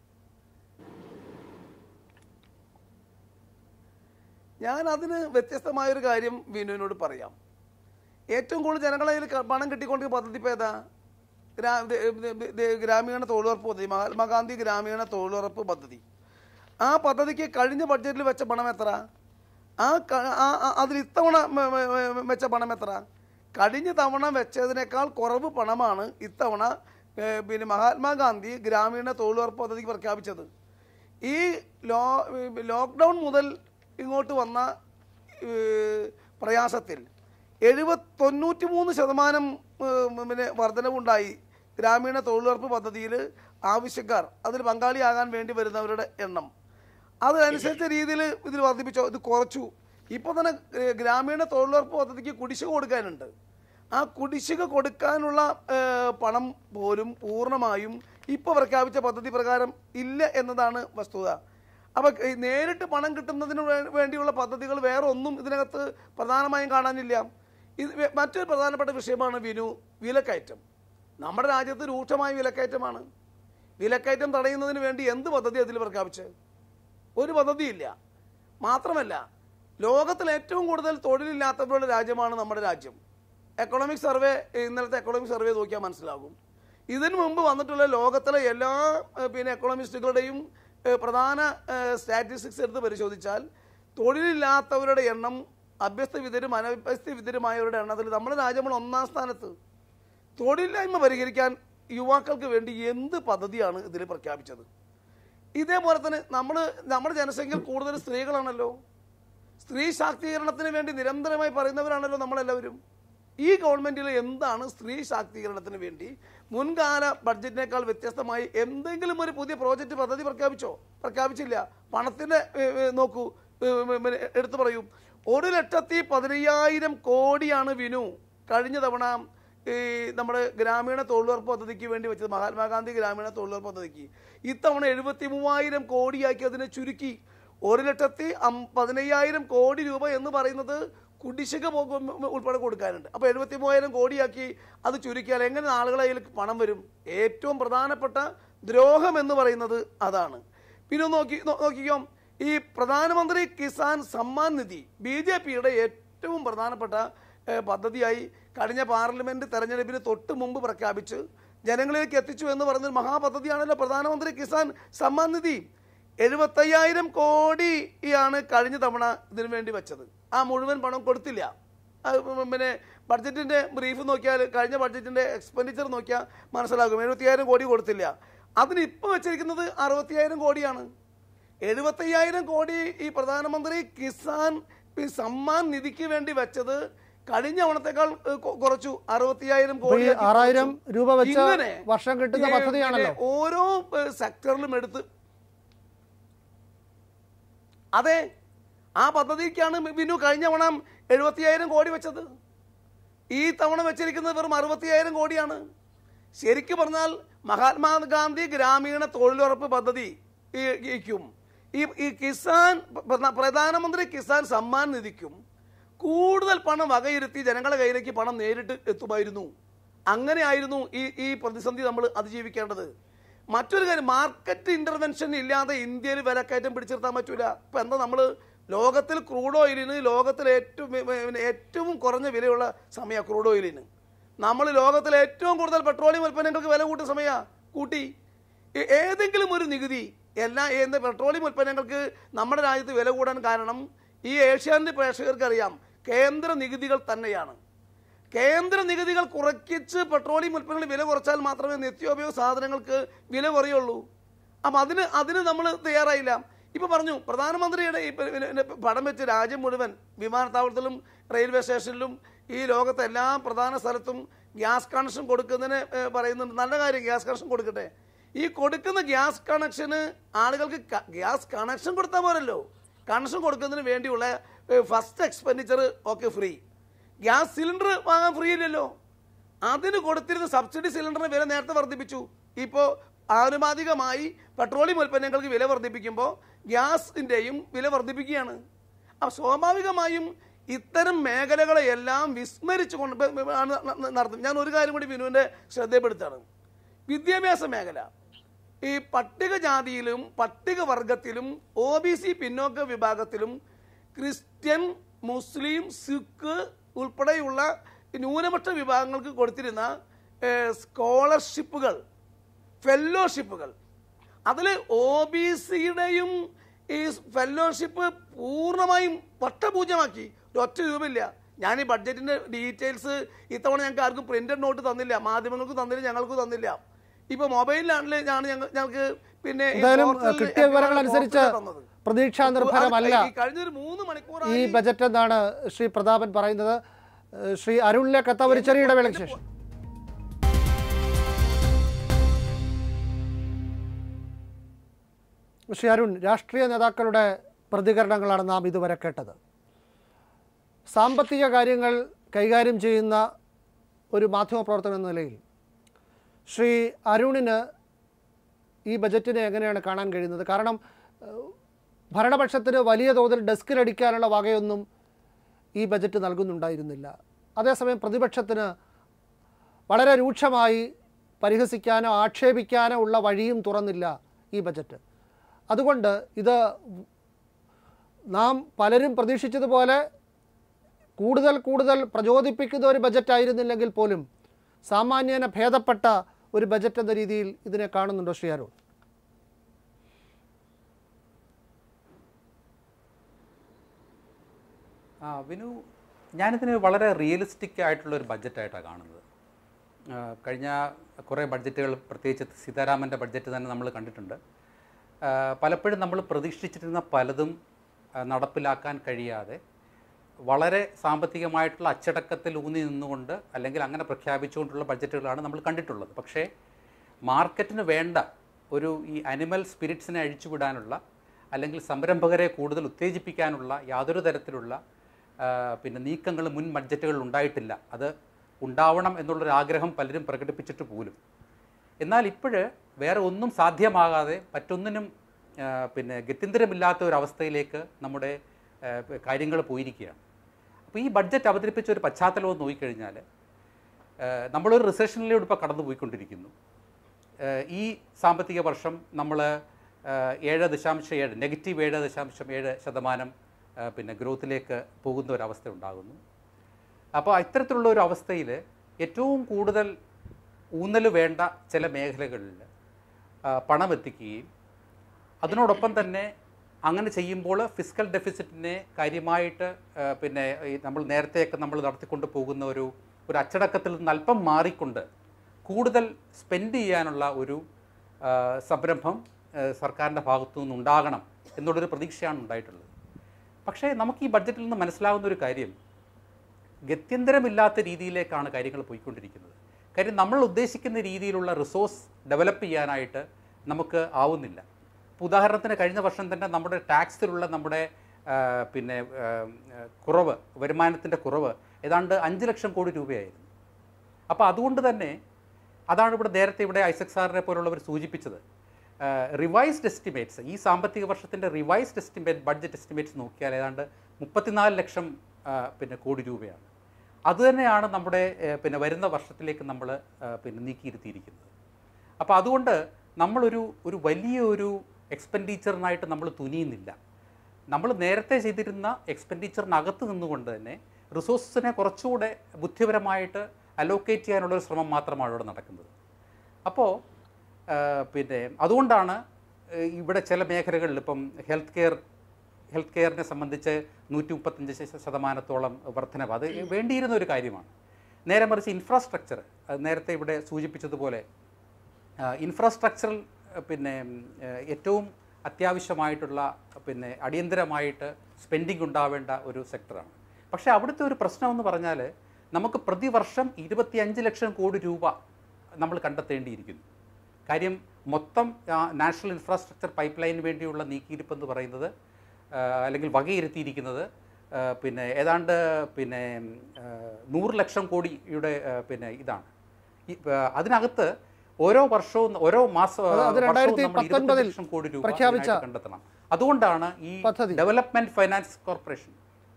ഞാൻ അതിന് വ്യത്യസ്തമായൊരു കാര്യം വിനുവിനോട് പറയാം. ഏറ്റവും കൂടുതൽ ജനങ്ങളുടെ കയ്യിൽ പണം കിട്ടിക്കൊണ്ടിരിക്കുന്ന പദ്ധതി ഇപ്പോൾ ഏതാ? ഗ്രാമീണ തൊഴിലുറപ്പ് പദ്ധതി, മഹാത്മാഗാന്ധി ഗ്രാമീണ തൊഴിലുറപ്പ് പദ്ധതി. ആ പദ്ധതിക്ക് കഴിഞ്ഞ ബഡ്ജറ്റിൽ വെച്ച പണം എത്ര? ആ അതിൽ ഇത്തവണ വെച്ച പണം എത്ര? കഴിഞ്ഞ തവണ വെച്ചതിനേക്കാൾ കുറവ് പണമാണ് ഇത്തവണ പിന്നെ മഹാത്മാഗാന്ധി ഗ്രാമീണ തൊഴിലുറപ്പ് പദ്ധതിക്ക് പ്രഖ്യാപിച്ചത്. ഈ ലോ ലോക്ക്ഡൗൺ മുതൽ ഇങ്ങോട്ട് വന്ന പ്രയാസത്തിൽ എഴുപത് തൊണ്ണൂറ്റി മൂന്ന് ശതമാനം പിന്നെ വർധനവുണ്ടായി ഗ്രാമീണ തൊഴിലുറപ്പ് പദ്ധതിയിൽ ആവശ്യക്കാർ, അതിൽ പങ്കാളിയാകാൻ വേണ്ടി വരുന്നവരുടെ എണ്ണം. അതനുസരിച്ച രീതിയിൽ ഇതിൽ വർദ്ധിപ്പിച്ചോ, ഇത് കുറച്ചു. ഇപ്പോൾ തന്നെ ഗ്രാമീണ തൊഴിലുറപ്പ് പദ്ധതിക്ക് കുടിശ്ശിക കൊടുക്കാനുണ്ട്. ആ കുടിശ്ശിക കൊടുക്കാനുള്ള പണം പോലും പൂർണ്ണമായും ഇപ്പോൾ പ്രഖ്യാപിച്ച പദ്ധതി പ്രകാരം ഇല്ല എന്നതാണ് വസ്തുത. അപ്പോൾ നേരിട്ട് പണം കിട്ടുന്നതിന് വേണ്ടിയുള്ള പദ്ധതികൾ വേറെ ഒന്നും ഇതിനകത്ത് പ്രധാനമായും കാണാനില്ല. ഇത് മറ്റൊരു പ്രധാനപ്പെട്ട വിഷയമാണ് വിനു, വിലക്കയറ്റം. നമ്മുടെ രാജ്യത്ത് രൂക്ഷമായ വിലക്കയറ്റമാണ്. വിലക്കയറ്റം തടയുന്നതിന് വേണ്ടി എന്ത് പദ്ധതി അതിൽ പ്രഖ്യാപിച്ചത്? ഒരു പദ്ധതിയില്ല. മാത്രമല്ല, ലോകത്തിൽ ഏറ്റവും കൂടുതൽ തൊഴിലില്ലാത്തവരുടെ രാജ്യമാണ് നമ്മുടെ രാജ്യം. എക്കണോമിക് സർവേ, ഇന്നലത്തെ എക്കണോമിക് സർവേ നോക്കിയാൽ മനസ്സിലാകും. ഇതിനു മുമ്പ് വന്നിട്ടുള്ള ലോകത്തിലെ എല്ലാ പിന്നെ എക്കണോമിസ്റ്റുകളുടെയും പ്രധാന സ്റ്റാറ്റിസ്റ്റിക്സ് എടുത്ത് പരിശോധിച്ചാൽ തൊഴിലില്ലാത്തവരുടെ എണ്ണം അഭ്യസ്ത വിധരും അനഭ്യസ്ത വിധരുമായവരുടെ എണ്ണത്തിൽ നമ്മുടെ രാജ്യങ്ങൾ ഒന്നാം സ്ഥാനത്ത്. തൊഴിലില്ലായ്മ പരിഹരിക്കാൻ യുവാക്കൾക്ക് വേണ്ടി എന്ത് പദ്ധതിയാണ് ഇതിൽ പ്രഖ്യാപിച്ചത്? ഇതേപോലെ തന്നെ നമ്മൾ നമ്മുടെ ജനസംഖ്യയിൽ കൂടുതൽ സ്ത്രീകളാണല്ലോ. സ്ത്രീ ശാക്തീകരണത്തിന് വേണ്ടി നിരന്തരമായി പറയുന്നവരാണല്ലോ നമ്മളെല്ലാവരും. ഈ ഗവൺമെൻറ്റിൽ എന്താണ് സ്ത്രീ ശാക്തീകരണത്തിന് വേണ്ടി മുൻകാല ബഡ്ജറ്റിനേക്കാൾ വ്യത്യസ്തമായി എന്തെങ്കിലും ഒരു പുതിയ പ്രോജക്റ്റ് പദ്ധതി പ്രഖ്യാപിച്ചോ? പ്രഖ്യാപിച്ചില്ല. പണത്തിൻ്റെ നോക്കൂ, എടുത്തു പറയൂ. ഒരു ലക്ഷത്തി പതിനയ്യായിരം കോടിയാണ് വിനു കഴിഞ്ഞ തവണ ഈ നമ്മുടെ ഗ്രാമീണ തൊഴിലുറപ്പ് പദ്ധതിക്ക് വേണ്ടി വെച്ചത്, മഹാത്മാഗാന്ധി ഗ്രാമീണ തൊഴിലുറപ്പ് പദ്ധതിക്ക്. ഇത്തവണ എഴുപത്തി മൂവായിരം കോടിയാക്കി അതിനെ ചുരുക്കി. ഒരു ലക്ഷത്തി പതിനയ്യായിരം കോടി രൂപ എന്ന് പറയുന്നത് കുടിശ്ശിക പോകും ഉൾപ്പെടെ കൊടുക്കാനുണ്ട്. അപ്പോൾ എഴുപത്തി മൂവായിരം കോടിയാക്കി അത് ചുരുക്കിയാൽ എങ്ങനെ ആളുകളെ കയ്യിൽ പണം വരും? ഏറ്റവും പ്രധാനപ്പെട്ട ദ്രോഹം എന്ന് പറയുന്നത് അതാണ്. പിന്നെ നോക്കി നോക്കിക്കോ, ഈ പ്രധാനമന്ത്രി കിസാൻ സമ്മാൻ നിധി ബി ജെ പിയുടെ ഏറ്റവും പ്രധാനപ്പെട്ട പദ്ധതിയായി കഴിഞ്ഞ പാർലമെന്റ് തെരഞ്ഞെടുപ്പിന് തൊട്ട് മുമ്പ് പ്രഖ്യാപിച്ച് ജനങ്ങളിലേക്ക് എത്തിച്ചു എന്ന് പറയുന്നൊരു മഹാപദ്ധതിയാണല്ലോ പ്രധാനമന്ത്രി കിസാൻ സമ്മാൻ നിധി. എഴുപത്തയ്യായിരം കോടിയാണ് കഴിഞ്ഞ തവണ ഇതിനു വേണ്ടി വെച്ചത്. ആ മുഴുവൻ പണം കൊടുത്തില്ല. പിന്നെ ബഡ്ജറ്റിൻ്റെ ബ്രീഫ് നോക്കിയാൽ, കഴിഞ്ഞ ബഡ്ജറ്റിൻ്റെ എക്സ്പെൻഡിച്ചർ നോക്കിയാൽ മനസ്സിലാകും, എഴുപത്തിയായിരം കോടി കൊടുത്തില്ല. അതിന് ഇപ്പോൾ വെച്ചിരിക്കുന്നത് അറുപത്തിയായിരം കോടിയാണ്. എഴുപത്തയ്യായിരം കോടി ഈ പ്രധാനമന്ത്രി കിസാൻ സമ്മാൻ നിധിക്ക് വേണ്ടി വെച്ചത് കഴിഞ്ഞ തവണത്തേക്കാൾ കുറച്ചു, അറുപത്തിയായിരം കോടി. ആറായിരം രൂപ വെച്ച് വർഷം കിട്ടുന്ന പദ്ധതിയാണല്ലോ. ഓരോ സെക്ടറിലും എടുത്ത് അതെ ആ പദ്ധതിക്കാണ് വിനു കഴിഞ്ഞ തവണ എഴുപത്തിയായിരം കോടി വെച്ചത്. ഈ തവണ വെച്ചിരിക്കുന്നത് വെറും അറുപത്തിയായിരം കോടിയാണ്. ശരിക്കും പറഞ്ഞാൽ മഹാത്മാഗാന്ധി ഗ്രാമീണ തൊഴിലുറപ്പ് പദ്ധതിക്കും ഈ ഈ കിസാൻ പ്രധാനമന്ത്രി കിസാൻ സമ്മാൻ നിധിക്കും കൂടുതൽ പണം വകയിരുത്തി ജനങ്ങളുടെ കയ്യിലേക്ക് പണം നേരിട്ട് എത്തുമായിരുന്നു. അങ്ങനെയായിരുന്നു ഈ ഈ പ്രതിസന്ധി നമ്മൾ അതിജീവിക്കേണ്ടത്. മറ്റൊരു കാര്യം, മാർക്കറ്റ് ഇന്റർവെൻഷൻ ഇല്ലാതെ ഇന്ത്യയിൽ വിലക്കയറ്റം പിടിച്ചിരുത്താൻ പറ്റൂല. ഇപ്പം എന്താ, നമ്മൾ ലോകത്തിൽ ക്രൂഡ് ഓയിലിന് ലോകത്തിൽ ഏറ്റവും ഏറ്റവും കുറഞ്ഞ വിലയുള്ള സമയമാണ് ക്രൂഡ് ഓയിലിന്. നമ്മൾ ലോകത്തിൽ ഏറ്റവും കൂടുതൽ പെട്രോളിയം ഉൽപ്പന്നങ്ങൾക്ക് വില കൂട്ടിയ സമയമാണ് കൂട്ടി. ഏതെങ്കിലും ഒരു നികുതി എല്ലാ എന്ത് പെട്രോളിയം ഉൽപ്പന്നങ്ങൾക്ക് നമ്മുടെ രാജ്യത്ത് വില കൂടാൻ കാരണം ഈ ഏഷ്യാനെറ്റ് പ്രേക്ഷകർക്ക് അറിയാം, കേന്ദ്ര നികുതികൾ തന്നെയാണ്. കേന്ദ്ര നികുതികൾ കുറയ്ക്കിച്ച് പെട്രോളിയം ഉൽപ്പന്നങ്ങൾ വില കുറച്ചാൽ മാത്രമേ നിത്യോപയോഗ സാധനങ്ങൾക്ക് വില കുറയുള്ളൂ. അപ്പം അതിന് അതിന് നമ്മൾ തയ്യാറായില്ല. ഇപ്പം പറഞ്ഞു, പ്രധാനമന്ത്രിയുടെ ഈ പടം വെച്ച് രാജ്യം മുഴുവൻ വിമാനത്താവളത്തിലും റെയിൽവേ സ്റ്റേഷനിലും ഈ ലോകത്തെ എല്ലാ പ്രധാന സ്ഥലത്തും ഗ്യാസ് കണക്ഷൻ കൊടുക്കുന്നതിന് പറയുന്നുണ്ട്. നല്ല കാര്യം, ഗ്യാസ് കണക്ഷൻ കൊടുക്കട്ടെ. ഈ കൊടുക്കുന്ന ഗ്യാസ് കണക്ഷന് ആളുകൾക്ക് ഗ്യാസ് കണക്ഷൻ കൊടുത്താൽ പോരല്ലോ, കണക്ഷൻ കൊടുക്കുന്നതിന് വേണ്ടിയുള്ള ഫസ്റ്റ് എക്സ്പെൻഡിച്ചർ ഒക്കെ ഫ്രീ. ഗ്യാസ് സിലിണ്ടർ വാങ്ങാൻ ഫ്രീ ഇല്ലല്ലോ. അതിന് കൊടുത്തിരുന്ന സബ്സിഡി സിലിണ്ടറിന് വില നേരത്തെ വർദ്ധിപ്പിച്ചു. ഇപ്പോൾ ആനുപാതികമായി പെട്രോളിയം ഉൽപ്പന്നങ്ങൾക്ക് വില വർദ്ധിപ്പിക്കുമ്പോൾ ഗ്യാസിൻ്റെയും വില വർദ്ധിപ്പിക്കുകയാണ്. അപ്പോൾ സ്വാഭാവികമായും ഇത്തരം മേഖലകളെയെല്ലാം വിസ്മരിച്ചു കൊണ്ട് നടത്തും. ഞാൻ ഒരു കാര്യം കൂടി വിനുവിൻ്റെ ശ്രദ്ധപ്പെടുത്താണ്. വിദ്യാഭ്യാസ മേഖല ഈ പട്ടികജാതിയിലും പട്ടികവർഗത്തിലും ഒ ബി സി പിന്നോക്ക വിഭാഗത്തിലും ക്രിസ്ത്യൻ, മുസ്ലിം, സിഖ് ഉൾപ്പെടെയുള്ള ന്യൂനപക്ഷ വിഭാഗങ്ങൾക്ക് കൊടുത്തിരുന്ന സ്കോളർഷിപ്പുകൾ, ഫെല്ലോഷിപ്പുകൾ, അതിൽ ഒ ബി സിയുടെയും ഈ ഫെല്ലോഷിപ്പ് പൂർണ്ണമായും വട്ടപൂജ്യമാക്കി. ഒരൊറ്റ രൂപയില്ല. ഞാൻ ഈ ബഡ്ജറ്റിൻ്റെ ഡീറ്റെയിൽസ് ഇത്തവണ ഞങ്ങൾക്ക് ആർക്കും പ്രിന്റഡ് നോട്ട് തന്നില്ല, മാധ്യമങ്ങൾക്ക് തന്നില്ല, ഞങ്ങൾക്ക് തന്നില്ല. ഇപ്പോൾ മൊബൈലിലാണെങ്കിൽ ഞാൻ ഞങ്ങൾക്ക് പിന്നെ കിട്ടിയ വിവരങ്ങൾ അനുസരിച്ച് പ്രതീക്ഷാ നിർഭരമല്ല കഴിഞ്ഞൊരു മൂന്ന് മണിക്കൂർ ഈ ബജറ്റ് എന്നാണ് ശ്രീ പ്രതാപൻ പറയുന്നത്. ശ്രീ അരുണിലേക്ക് എത്താൻ ഒരു ചെറിയ ഇടവേളയ്ക്ക് ശേഷം. ശ്രീ അരുൺ, രാഷ്ട്രീയ നേതാക്കളുടെ പ്രതികരണങ്ങളാണ് നാം ഇതുവരെ കേട്ടത്. സാമ്പത്തിക കാര്യങ്ങൾ കൈകാര്യം ചെയ്യുന്ന ഒരു മാധ്യമപ്രവർത്തകൻ എന്ന നിലയിൽ ശ്രീ അരുണിന് ഈ ബജറ്റിനെ എങ്ങനെയാണ് കാണാൻ കഴിയുന്നത്? കാരണം ഭരണപക്ഷത്തിന് വലിയ തോതിൽ ഡെസ്കിലടിക്കാനുള്ള വകയൊന്നും ഈ ബജറ്റ് നൽകുന്നുണ്ടായിരുന്നില്ല. അതേസമയം പ്രതിപക്ഷത്തിന് വളരെ രൂക്ഷമായി പരിഹസിക്കാനോ ആക്ഷേപിക്കാനോ ഉള്ള വഴിയും തുറന്നില്ല ഈ ബജറ്റ്. അതുകൊണ്ട് ഇത് നാം പലരും പ്രതീക്ഷിച്ചതുപോലെ കൂടുതൽ കൂടുതൽ പ്രചോദിപ്പിക്കുന്ന ഒരു ബജറ്റായിരുന്നില്ലെങ്കിൽ പോലും സാമാന്യേന ഭേദപ്പെട്ട ഒരു ബജറ്റ് എന്ന രീതിയിൽ ഇതിനെ കാണുന്നുണ്ടോ ശ്രീ അരുൺ? ആ വിനു, ഞാനിതിന് വളരെ റിയലിസ്റ്റിക് ആയിട്ടുള്ള ഒരു ബഡ്ജറ്റായിട്ടാണ് കാണുന്നത്. കഴിഞ്ഞ കുറേ ബഡ്ജറ്റുകൾ, പ്രത്യേകിച്ച് സീതാരാമൻ്റെ ബഡ്ജറ്റ് തന്നെ നമ്മൾ കണ്ടിട്ടുണ്ട്. പലപ്പോഴും നമ്മൾ പ്രതീക്ഷിച്ചിരുന്ന പലതും നടപ്പിലാക്കാൻ കഴിയാതെ വളരെ സാമ്പത്തികമായിട്ടുള്ള അച്ചടക്കത്തിൽ ഊന്നി നിന്നുകൊണ്ട് അല്ലെങ്കിൽ അങ്ങനെ പ്രഖ്യാപിച്ചുകൊണ്ടുള്ള ബഡ്ജറ്റുകളാണ് നമ്മൾ കണ്ടിട്ടുള്ളത്. പക്ഷേ മാർക്കറ്റിന് വേണ്ട ഒരു ഈ അനിമൽ സ്പിരിറ്റ്സിനെ അഴിച്ചുവിടാനുള്ള അല്ലെങ്കിൽ സംരംഭകരെ കൂടുതൽ ഉത്തേജിപ്പിക്കാനുള്ള യാതൊരു തരത്തിലുള്ള പിന്നെ നീക്കങ്ങൾ മുൻ ബഡ്ജറ്റുകളിൽ ഉണ്ടായിട്ടില്ല. അത് ഉണ്ടാവണം എന്നുള്ളൊരു ആഗ്രഹം പലരും പ്രകടിപ്പിച്ചിട്ട് പോലും. എന്നാൽ ഇപ്പോഴ് വേറെ ഒന്നും സാധ്യമാകാതെ മറ്റൊന്നിനും പിന്നെ ഗത്യന്തരമില്ലാത്ത ഒരവസ്ഥയിലേക്ക് നമ്മുടെ കാര്യങ്ങൾ പോയിരിക്കുകയാണ്. അപ്പോൾ ഈ ബഡ്ജറ്റ് അവതരിപ്പിച്ച ഒരു പശ്ചാത്തലം നോക്കിക്കഴിഞ്ഞാൽ നമ്മളൊരു റിസഷനിലൂടെ ഇപ്പോൾ കടന്നു പോയിക്കൊണ്ടിരിക്കുന്നു. ഈ സാമ്പത്തിക വർഷം നമ്മൾ ഏഴ് ദശാംശം ഏഴ് നെഗറ്റീവ് ഏഴ് ദശാംശം ഏഴ് ശതമാനം പിന്നെ ഗ്രോത്തിലേക്ക് പോകുന്ന ഒരവസ്ഥ ഉണ്ടാകുന്നു. അപ്പോൾ ഇത്തരത്തിലുള്ള ഒരു അവസ്ഥയിൽ ഏറ്റവും കൂടുതൽ ഊന്നൽ വേണ്ട ചില മേഖലകളിൽ പണം എത്തിക്കുകയും അതിനോടൊപ്പം തന്നെ അങ്ങനെ ചെയ്യുമ്പോൾ ഫിസ്ക്കൽ ഡെഫിസിറ്റിനെ കാര്യമായിട്ട് പിന്നെ നമ്മൾ നേരത്തെയൊക്കെ നമ്മൾ നടത്തിക്കൊണ്ട് പോകുന്ന ഒരു ഒരു അച്ചടക്കത്തിൽ നിന്ന് അല്പം മാറിക്കൊണ്ട് കൂടുതൽ സ്പെൻഡ് ചെയ്യാനുള്ള ഒരു സംരംഭം സർക്കാരിൻ്റെ ഭാഗത്തു നിന്നുണ്ടാകണം എന്നുള്ളൊരു പ്രതീക്ഷയാണ് ഉണ്ടായിട്ടുള്ളത്. പക്ഷേ നമുക്ക് ഈ ബഡ്ജറ്റിൽ നിന്ന് മനസ്സിലാകുന്ന ഒരു കാര്യം ഗത്യന്തരമില്ലാത്ത രീതിയിലേക്കാണ് കാര്യങ്ങൾ പോയിക്കൊണ്ടിരിക്കുന്നത്. കാര്യം നമ്മൾ ഉദ്ദേശിക്കുന്ന രീതിയിലുള്ള റിസോഴ്സ് ഡെവലപ്പ് ചെയ്യാനായിട്ട് നമുക്ക് ആവുന്നില്ല. ഇപ്പോൾ ഉദാഹരണത്തിന് കഴിഞ്ഞ വർഷം തന്നെ നമ്മുടെ ടാക്സിലുള്ള നമ്മുടെ പിന്നെ കുറവ്, വരുമാനത്തിൻ്റെ കുറവ് ഏതാണ്ട് അഞ്ച് ലക്ഷം കോടി രൂപയായിരുന്നു. അപ്പോൾ അതുകൊണ്ട് തന്നെ അതാണ് ഇവിടെ നേരത്തെ ഇവിടെ ഐസക് സാറിനെ പോലുള്ളവർ സൂചിപ്പിച്ചത്. റിവൈസ്ഡ് എസ്റ്റിമേറ്റ്സ്, ഈ സാമ്പത്തിക വർഷത്തിൻ്റെ റിവൈസ്ഡ് എസ്റ്റിമേറ്റ് ബഡ്ജറ്റ് എസ്റ്റിമേറ്റ്സ് നോക്കിയാൽ ഏതാണ്ട് മുപ്പത്തിനാല് ലക്ഷം പിന്നെ കോടി രൂപയാണ്. അതുതന്നെയാണ് നമ്മുടെ പിന്നെ വരുന്ന വർഷത്തിലേക്ക് നമ്മൾ പിന്നെ നീക്കിയിരുത്തിയിരിക്കുന്നത്. അപ്പോൾ അതുകൊണ്ട് നമ്മളൊരു ഒരു വലിയൊരു എക്സ്പെൻഡിച്ചറിനായിട്ട് നമ്മൾ തുനിയുന്നില്ല. നമ്മൾ നേരത്തെ ചെയ്തിരുന്ന എക്സ്പെൻഡിച്ചറിനകത്ത് നിന്നുകൊണ്ട് തന്നെ റിസോഴ്സിനെ കുറച്ചുകൂടെ ബുദ്ധിപരമായിട്ട് അലോക്കേറ്റ് ചെയ്യാനുള്ളൊരു ശ്രമം മാത്രമാണ് ഇവിടെ നടക്കുന്നത്. അപ്പോൾ പിന്നെ അതുകൊണ്ടാണ് ഇവിടെ ചില മേഖലകളിൽ ഇപ്പം ഹെൽത്ത് കെയർ ഹെൽത്ത് കെയറിനെ സംബന്ധിച്ച് നൂറ്റി മുപ്പത്തഞ്ച് ശതമാനത്തോളം വർധനവ് അത് വേണ്ടിയിരുന്ന ഒരു കാര്യമാണ്. നേരെ മറിച്ച് ഇൻഫ്രാസ്ട്രക്ചർ, നേരത്തെ ഇവിടെ സൂചിപ്പിച്ചതുപോലെ ഇൻഫ്രാസ്ട്രക്ചറൽ പിന്നെ ഏറ്റവും അത്യാവശ്യമായിട്ടുള്ള പിന്നെ അടിയന്തരമായിട്ട് സ്പെൻഡിങ് ഉണ്ടാവേണ്ട ഒരു സെക്ടറാണ്. പക്ഷേ അവിടുത്തെ ഒരു പ്രശ്നമെന്ന് പറഞ്ഞാൽ നമുക്ക് പ്രതിവർഷം ഇരുപത്തിയഞ്ച് ലക്ഷം കോടി രൂപ നമ്മൾ കണ്ടെത്തേണ്ടിയിരിക്കുന്നു. കാര്യം മൊത്തം നാഷണൽ ഇൻഫ്രാസ്ട്രക്ചർ പൈപ്പ് ലൈനിന് വേണ്ടിയുള്ള നീക്കിയിരിപ്പെന്ന് പറയുന്നത് അല്ലെങ്കിൽ വകയിരുത്തിയിരിക്കുന്നത് പിന്നെ ഏതാണ്ട് പിന്നെ നൂറ് ലക്ഷം കോടിയുടെ പിന്നെ ഇതാണ്. അതിനകത്ത് ഓരോ വർഷവും ഓരോ മാസം ലക്ഷം കോടി രൂപ കണ്ടെത്തണം. അതുകൊണ്ടാണ് ഈ ഡെവലപ്മെന്റ് ഫൈനാൻസ് കോർപ്പറേഷൻ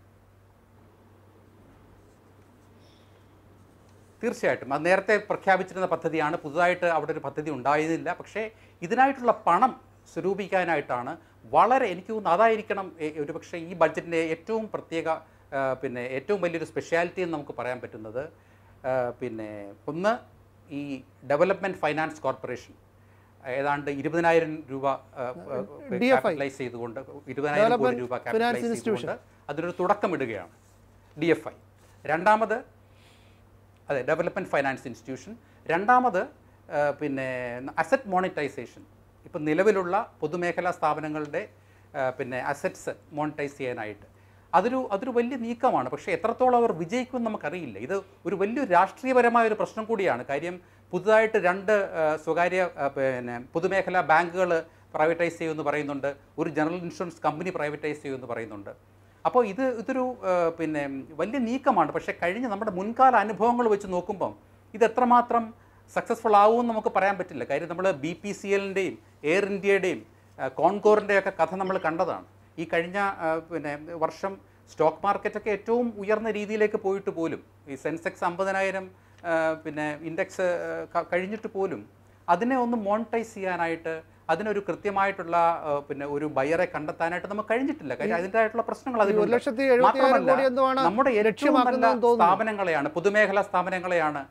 തീർച്ചയായിട്ടും അത് നേരത്തെ പ്രഖ്യാപിച്ചിരുന്ന പദ്ധതിയാണ്. പുതുതായിട്ട് അവിടെ ഒരു പദ്ധതി ഉണ്ടായിരുന്നില്ല. പക്ഷേ ഇതിനായിട്ടുള്ള പണം സ്വരൂപിക്കാനായിട്ടാണ് വളരെ എനിക്ക് തോന്നുന്നു അതായിരിക്കണം ഒരു പക്ഷേ ഈ ബഡ്ജറ്റിൻ്റെ ഏറ്റവും പ്രത്യേക പിന്നെ ഏറ്റവും വലിയൊരു സ്പെഷ്യാലിറ്റി എന്ന് നമുക്ക് പറയാൻ പറ്റുന്നത്. പിന്നെ ഒന്ന് ഈ ഡെവലപ്മെൻറ്റ് ഫൈനാൻസ് കോർപ്പറേഷൻ ഏതാണ്ട് ഇരുപതിനായിരം രൂപ ക്യാപിറ്റലൈസ് ചെയ്തുകൊണ്ട് ഇരുപതിനായിരം കോടി രൂപ ക്യാപിറ്റലൈസ് ചെയ്തുകൊണ്ട് അതിനൊരു തുടക്കമിടുകയാണ് ഡി എഫ് ഐ. രണ്ടാമത് അതെ ഡെവലപ്മെൻറ്റ് ഫൈനാൻസ് ഇൻസ്റ്റിറ്റ്യൂഷൻ. രണ്ടാമത് പിന്നെ അസറ്റ് മോണിറ്റൈസേഷൻ. ഇപ്പം നിലവിലുള്ള പൊതുമേഖലാ സ്ഥാപനങ്ങളുടെ പിന്നെ അസറ്റ്സ് മോണിറ്റൈസ് ചെയ്യാനായിട്ട് അതൊരു അതൊരു വലിയ നീക്കമാണ്. പക്ഷേ എത്രത്തോളം അവർ വിജയിക്കുമെന്ന് നമുക്കറിയില്ല. ഇത് ഒരു വലിയൊരു രാഷ്ട്രീയപരമായ ഒരു പ്രശ്നം കൂടിയാണ്. കാര്യം പുതുതായിട്ട് രണ്ട് സ്വകാര്യ പിന്നെ പൊതുമേഖലാ ബാങ്കുകൾ പ്രൈവറ്റൈസ് ചെയ്യുമെന്ന് പറയുന്നുണ്ട്, ഒരു ജനറൽ ഇൻഷുറൻസ് കമ്പനി പ്രൈവറ്റൈസ് ചെയ്യുമെന്ന് പറയുന്നുണ്ട്. അപ്പോൾ ഇത് ഇതൊരു പിന്നെ വലിയ നീക്കമാണ്. പക്ഷേ കഴിഞ്ഞ നമ്മുടെ മുൻകാല അനുഭവങ്ങൾ വെച്ച് നോക്കുമ്പം ഇത് എത്രമാത്രം സക്സസ്ഫുൾ ആവുമെന്ന് നമുക്ക് പറയാൻ പറ്റില്ല. കാര്യം നമ്മൾ ബി പി സി എല്ലിൻ്റെയും എയർ ഇന്ത്യയുടെയും കോൺകോറിൻ്റെയൊക്കെ കഥ നമ്മൾ കണ്ടതാണ്. ഈ കഴിഞ്ഞ പിന്നെ വർഷം സ്റ്റോക്ക് മാർക്കറ്റൊക്കെ ഏറ്റവും ഉയർന്ന രീതിയിലേക്ക് പോയിട്ട് പോലും ഈ സെൻസെക്സ് അമ്പതിനായിരം പിന്നെ ഇൻഡെക്സ് കഴിഞ്ഞിട്ട് പോലും അതിനെ ഒന്ന് മോണിറ്റൈസ് ചെയ്യാനായിട്ട് അതിനൊരു കൃത്യമായിട്ടുള്ള പിന്നെ ഒരു ബയറെ കണ്ടെത്താനായിട്ട് നമുക്ക് കഴിഞ്ഞിട്ടില്ല. കാര്യം അതിൻ്റെതായിട്ടുള്ള പ്രശ്നങ്ങൾ അതിലുണ്ട്. മാത്രമല്ല നമ്മുടെ ഏറ്റവും നല്ല സ്ഥാപനങ്ങളെയാണ് പൊതുമേഖലാ സ്ഥാപനങ്ങളെയാണ്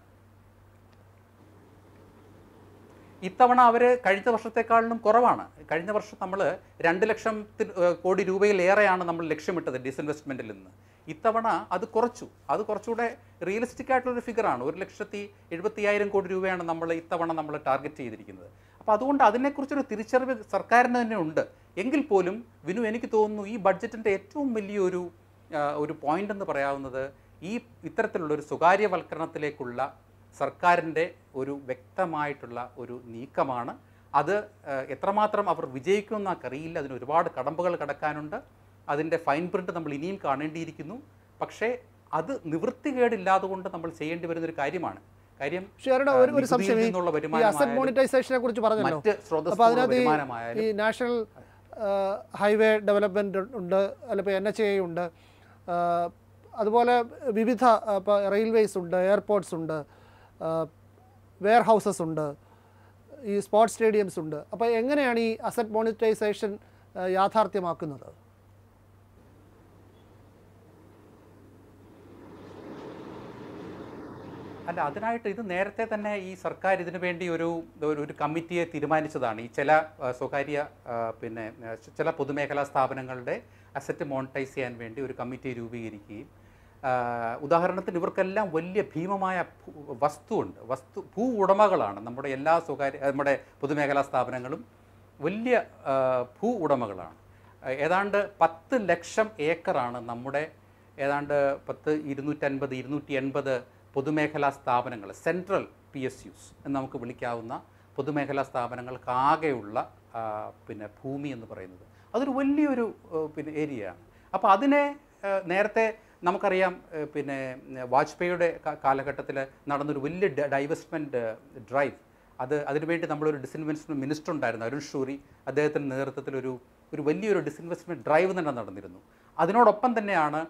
ഇത്തവണ അവർ കഴിഞ്ഞ വർഷത്തെക്കാളിലും കുറവാണ്. കഴിഞ്ഞ വർഷം നമ്മൾ രണ്ട് ലക്ഷത്തി കോടി രൂപയിലേറെയാണ് നമ്മൾ ലക്ഷ്യമിട്ടത് ഡിസ്ഇൻവെസ്റ്റ്മെൻറ്റിൽ നിന്ന്. ഇത്തവണ അത് കുറച്ചു. അത് കുറച്ചുകൂടെ റിയലിസ്റ്റിക് ആയിട്ടുള്ളൊരു ഫിഗറാണ്. ഒരു ലക്ഷത്തി എഴുപത്തി അയ്യായിരം കോടി രൂപയാണ് നമ്മൾ ഇത്തവണ നമ്മൾ ടാർഗറ്റ് ചെയ്തിരിക്കുന്നത്. അപ്പോൾ അപ്പോൾ അതുകൊണ്ട് അതിനെക്കുറിച്ചൊരു തിരിച്ചറിവ് സർക്കാരിന് തന്നെ ഉണ്ട്. എങ്കിൽ പോലും വിനു, എനിക്ക് തോന്നുന്നു ഈ ബഡ്ജറ്റിൻ്റെ ഏറ്റവും വലിയൊരു ഒരു പോയിന്റ് എന്ന് പറയാവുന്നത് ഈ ഇത്തരത്തിലുള്ളൊരു സ്വകാര്യവൽക്കരണത്തിലേക്കുള്ള സർക്കാരിൻ്റെ ഒരു വ്യക്തമായിട്ടുള്ള ഒരു നീക്കമാണ്. അത് എത്രമാത്രം അവർ വിജയിക്കുമെന്ന് അറിയില്ല. അതിന് ഒരുപാട് കടമ്പകൾ കടക്കാനുണ്ട്. അതിൻ്റെ ഫൈൻ പ്രിൻറ്റ് നമ്മൾ ഇനിയും കാണേണ്ടിയിരിക്കുന്നു. പക്ഷേ അത് നിവൃത്തികേടില്ലാതെ കൊണ്ട് നമ്മൾ ചെയ്യേണ്ടി വരുന്നൊരു കാര്യമാണ്. കാര്യം ഒരു സംശയം, ഈ അസറ്റ് മോണിറ്റൈസേഷനെ കുറിച്ച് പറഞ്ഞല്ലോ. അപ്പോൾ അതിനകത്ത് ഈ നാഷണൽ ഹൈവേ ഡെവലപ്മെൻറ്റ് ഉണ്ട്, അല്ലെങ്കിൽ എൻ എച്ച് എ ഉണ്ട്, അതുപോലെ വിവിധ ഇപ്പോൾ റെയിൽവേസ് ഉണ്ട്, എയർപോർട്ട്സ് ഉണ്ട്, വെയർ ഹൗസസ് ഉണ്ട്, ഈ സ്പോർട്സ് സ്റ്റേഡിയംസ് ഉണ്ട്. അപ്പോൾ എങ്ങനെയാണ് ഈ അസറ്റ് മോണിറ്റൈസേഷൻ യാഥാർത്ഥ്യമാക്കുന്നത്? അല്ല, അതിനായിട്ട് ഇത് നേരത്തെ തന്നെ ഈ സർക്കാർ ഇതിനു വേണ്ടി ഒരു ഒരു കമ്മിറ്റിയെ തീരുമാനിച്ചതാണ്. ഈ ചില സ്വകാര്യ പിന്നെ ചില പൊതുമേഖലാ സ്ഥാപനങ്ങളുടെ അസറ്റ് മോണിറ്റൈസ് ചെയ്യാൻ വേണ്ടി ഒരു കമ്മിറ്റി രൂപീകരിക്കുകയും, ഉദാഹരണത്തിന് ഇവർക്കെല്ലാം വലിയ ഭീമമായ വസ്തുവുണ്ട്, വസ്തു ഭൂ ഉടമകളാണ് നമ്മുടെ എല്ലാ സ്വകാര്യ നമ്മുടെ പൊതുമേഖലാ സ്ഥാപനങ്ങളും വലിയ ഭൂ ഉടമകളാണ്. ഏതാണ്ട് പത്ത് ലക്ഷം ഏക്കറാണ് നമ്മുടെ ഏതാണ്ട് പത്ത് ഇരുന്നൂറ്റൻപത് ഇരുന്നൂറ്റി എൺപത് പൊതുമേഖലാ സ്ഥാപനങ്ങൾ, സെൻട്രൽ പി എസ് യുസ് എന്ന് നമുക്ക് വിളിക്കാവുന്ന പൊതുമേഖലാ സ്ഥാപനങ്ങൾക്കാകെയുള്ള പിന്നെ ഭൂമി എന്ന് പറയുന്നത് അതൊരു വലിയൊരു പിന്നെ ഏരിയയാണ്. അപ്പോൾ അതിനെ നേരത്തെ നമുക്കറിയാം, പിന്നെ വാജ്പേയിയുടെ കാലഘട്ടത്തിൽ നടന്നൊരു വലിയ ഡൈവെസ്റ്റ്മെൻറ്റ് ഡ്രൈവ്, അത് അതിനുവേണ്ടി നമ്മളൊരു ഡിസ്ഇൻവെസ്റ്റ്മെൻറ്റ് മിനിസ്റ്റർ ഉണ്ടായിരുന്നു, അരുൺ ഷൂറി. അദ്ദേഹത്തിൻ്റെ നേതൃത്വത്തിലൊരു ഒരു വലിയൊരു ഡിസ്ഇൻവെസ്റ്റ്മെൻറ്റ് ഡ്രൈവ് തന്നെ നടന്നിരുന്നു. അതിനോടൊപ്പം തന്നെയാണ്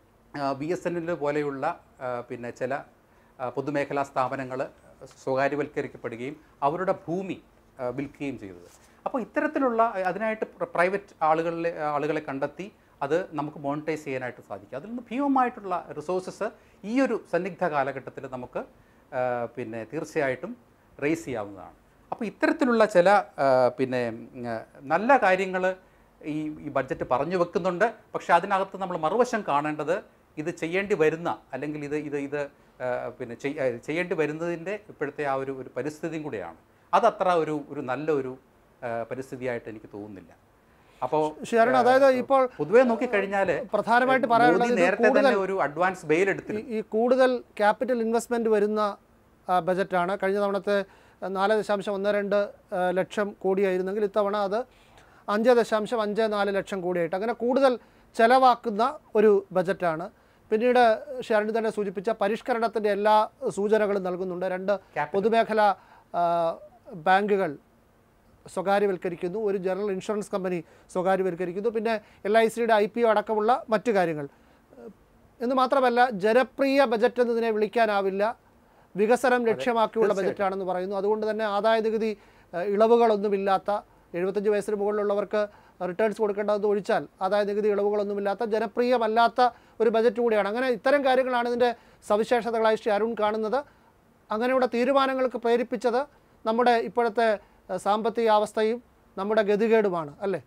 ബി എസ് എൻ എൽ പോലെയുള്ള പിന്നെ ചില പൊതുമേഖലാ സ്ഥാപനങ്ങൾ സ്വകാര്യവൽക്കരിക്കപ്പെടുകയും അവരുടെ ഭൂമി വിൽക്കുകയും ചെയ്തത്. അപ്പോൾ ഇത്തരത്തിലുള്ള അതിനായിട്ട് പ്രൈവറ്റ് ആളുകളിലെ ആളുകളെ കണ്ടെത്തി അത് നമുക്ക് മോണിറ്റൈസ് ചെയ്യാനായിട്ട് സാധിക്കും. അതിൽ നിന്ന് ഭീമമായിട്ടുള്ള റിസോഴ്സസ് ഈ ഒരു സന്നിഗ്ധ കാലഘട്ടത്തിൽ നമുക്ക് പിന്നെ തീർച്ചയായിട്ടും റേസ് ചെയ്യാവുന്നതാണ്. അപ്പോൾ ഇത്തരത്തിലുള്ള ചില പിന്നെ നല്ല കാര്യങ്ങൾ ഈ ഈ ബഡ്ജറ്റ് പറഞ്ഞു വെക്കുന്നുണ്ട്. പക്ഷേ അതിനകത്ത് നമ്മൾ മറുവശം കാണേണ്ടത് ഇത് ചെയ്യേണ്ടി വരുന്ന അല്ലെങ്കിൽ ഇത് ഇത് ഇത് പിന്നെ ചെയ്യേണ്ടി വരുന്നതിൻ്റെ ഇപ്പോഴത്തെ ആ ഒരു ഒരു പരിസ്ഥിതിയും കൂടെയാണ്. അതത്ര ഒരു ഒരു നല്ലൊരു പരിസ്ഥിതിയായിട്ട് എനിക്ക് തോന്നുന്നില്ല. അപ്പോൾ അതായത് ഇപ്പോൾ പൊതുവെ നോക്കിക്കഴിഞ്ഞാൽ പ്രധാനമായിട്ട് പറയാനുള്ളത് നേരത്തെ തന്നെ ഒരു അഡ്വാൻസ് ബെയിൽ എടുത്തിരുന്നു. ഈ കൂടുതൽ ക്യാപിറ്റൽ ഇൻവെസ്റ്റ്മെൻറ്റ് വരുന്ന ബജറ്റാണ്. കഴിഞ്ഞ തവണത്തെ നാല് ദശാംശം ഒന്ന് രണ്ട് ലക്ഷം കോടിയായിരുന്നെങ്കിൽ ഇത്തവണ അത് അഞ്ച് ദശാംശം അഞ്ച് നാല് ലക്ഷം കോടിയായിട്ട് അങ്ങനെ കൂടുതൽ ചെലവാക്കുന്ന ഒരു ബജറ്റാണ്. പിന്നീട് ഷാരൺ തന്നെ സൂചിപ്പിച്ച പരിഷ്കരണത്തിൻ്റെ എല്ലാ സൂചനകളും നൽകുന്നുണ്ട്. രണ്ട് പൊതുമേഖലാ ബാങ്കുകൾ സ്വകാര്യവൽക്കരിക്കുന്നു, ഒരു ജനറൽ ഇൻഷുറൻസ് കമ്പനി സ്വകാര്യവൽക്കരിക്കുന്നു, പിന്നെ എൽ ഐ സിയുടെ ഐ പി ഒ അടക്കമുള്ള മറ്റു കാര്യങ്ങൾ. എന്ന് മാത്രമല്ല, ജനപ്രിയ ബജറ്റ് എന്നതിനെ വിളിക്കാനാവില്ല, വികസനം ലക്ഷ്യമാക്കിയുള്ള ബജറ്റാണെന്ന് പറയുന്നു. അതുകൊണ്ട് തന്നെ ആദായ നികുതി ഇളവുകളൊന്നുമില്ലാത്ത, എഴുപത്തഞ്ച് വയസ്സിന് മുകളിലുള്ളവർക്ക് റിട്ടേൺസ് കൊടുക്കേണ്ടത് ഒഴിച്ചാൽ ആദായ നികുതി ഇളവുകളൊന്നുമില്ലാത്ത, ജനപ്രിയമല്ലാത്ത ഒരു ബജറ്റ് കൂടിയാണ്. അങ്ങനെ ഇത്തരം കാര്യങ്ങളാണ് ഇതിൻ്റെ സവിശേഷതകളായി ശ്രീ അരുൺ കാണുന്നത്. അങ്ങനെയുള്ള തീരുമാനങ്ങൾക്ക് പ്രേരിപ്പിച്ചത് നമ്മുടെ ഇപ്പോഴത്തെ സാമ്പത്തിക അവസ്ഥയും നമ്മുടെ ഗതികേടുമാണ്, അല്ലേ?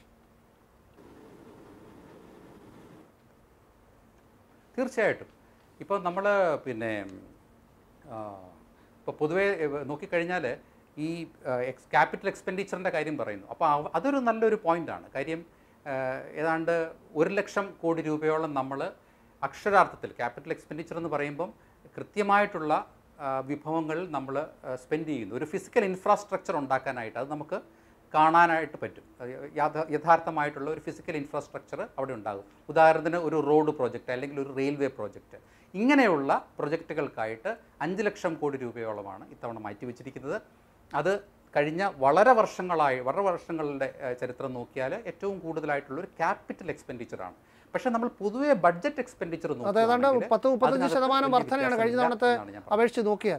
തീർച്ചയായിട്ടും. ഇപ്പോൾ നമ്മൾ പിന്നെ ഇപ്പോൾ പൊതുവേ നോക്കിക്കഴിഞ്ഞാൽ ഈ എക്സ് ക്യാപിറ്റൽ എക്സ്പെൻഡിച്ചറിൻ്റെ കാര്യം പറയുന്നു. അപ്പോൾ അതൊരു നല്ലൊരു പോയിൻ്റാണ്. കാര്യം ഏതാണ്ട് ഒരു ലക്ഷം കോടി രൂപയോളം നമ്മൾ അക്ഷരാർത്ഥത്തിൽ ക്യാപിറ്റൽ എക്സ്പെൻഡിച്ചർ എന്ന് പറയുമ്പം കൃത്യമായിട്ടുള്ള വിഭവങ്ങൾ നമ്മൾ സ്പെൻഡ് ചെയ്യുന്നു. ഒരു ഫിസിക്കൽ ഇൻഫ്രാസ്ട്രക്ചർ ഉണ്ടാക്കാനായിട്ട് അത് നമുക്ക് കാണാനായിട്ട് പറ്റും. യഥാർത്ഥമായിട്ടുള്ള ഒരു ഫിസിക്കൽ ഇൻഫ്രാസ്ട്രക്ചർ അവിടെ ഉണ്ടാകും. ഉദാഹരണത്തിന് ഒരു റോഡ് പ്രോജക്റ്റ് അല്ലെങ്കിൽ ഒരു റെയിൽവേ പ്രോജക്റ്റ്, ഇങ്ങനെയുള്ള പ്രൊജക്റ്റുകൾക്കായിട്ട് അഞ്ച് ലക്ഷം കോടി രൂപയോളമാണ് ഇത്തവണ മാറ്റിവെച്ചിരിക്കുന്നത്. അത് കഴിഞ്ഞ വളരെ വർഷങ്ങളായി വളരെ വർഷങ്ങളുടെ ചരിത്രം നോക്കിയാൽ ഏറ്റവും കൂടുതലായിട്ടുള്ളൊരു ക്യാപിറ്റൽ എക്സ്പെൻഡിച്ചറാണ്. പക്ഷേ നമ്മൾ പൊതുവെ ബഡ്ജറ്റ് എക്സ്പെൻഡിച്ചർ നോക്കുകയാണെങ്കിൽ പത്ത് മുപ്പത്തഞ്ച് ശതമാനം വർധനയാണ് കഴിഞ്ഞ തവണത്തെ അപേക്ഷിച്ച് നോക്കിയാൽ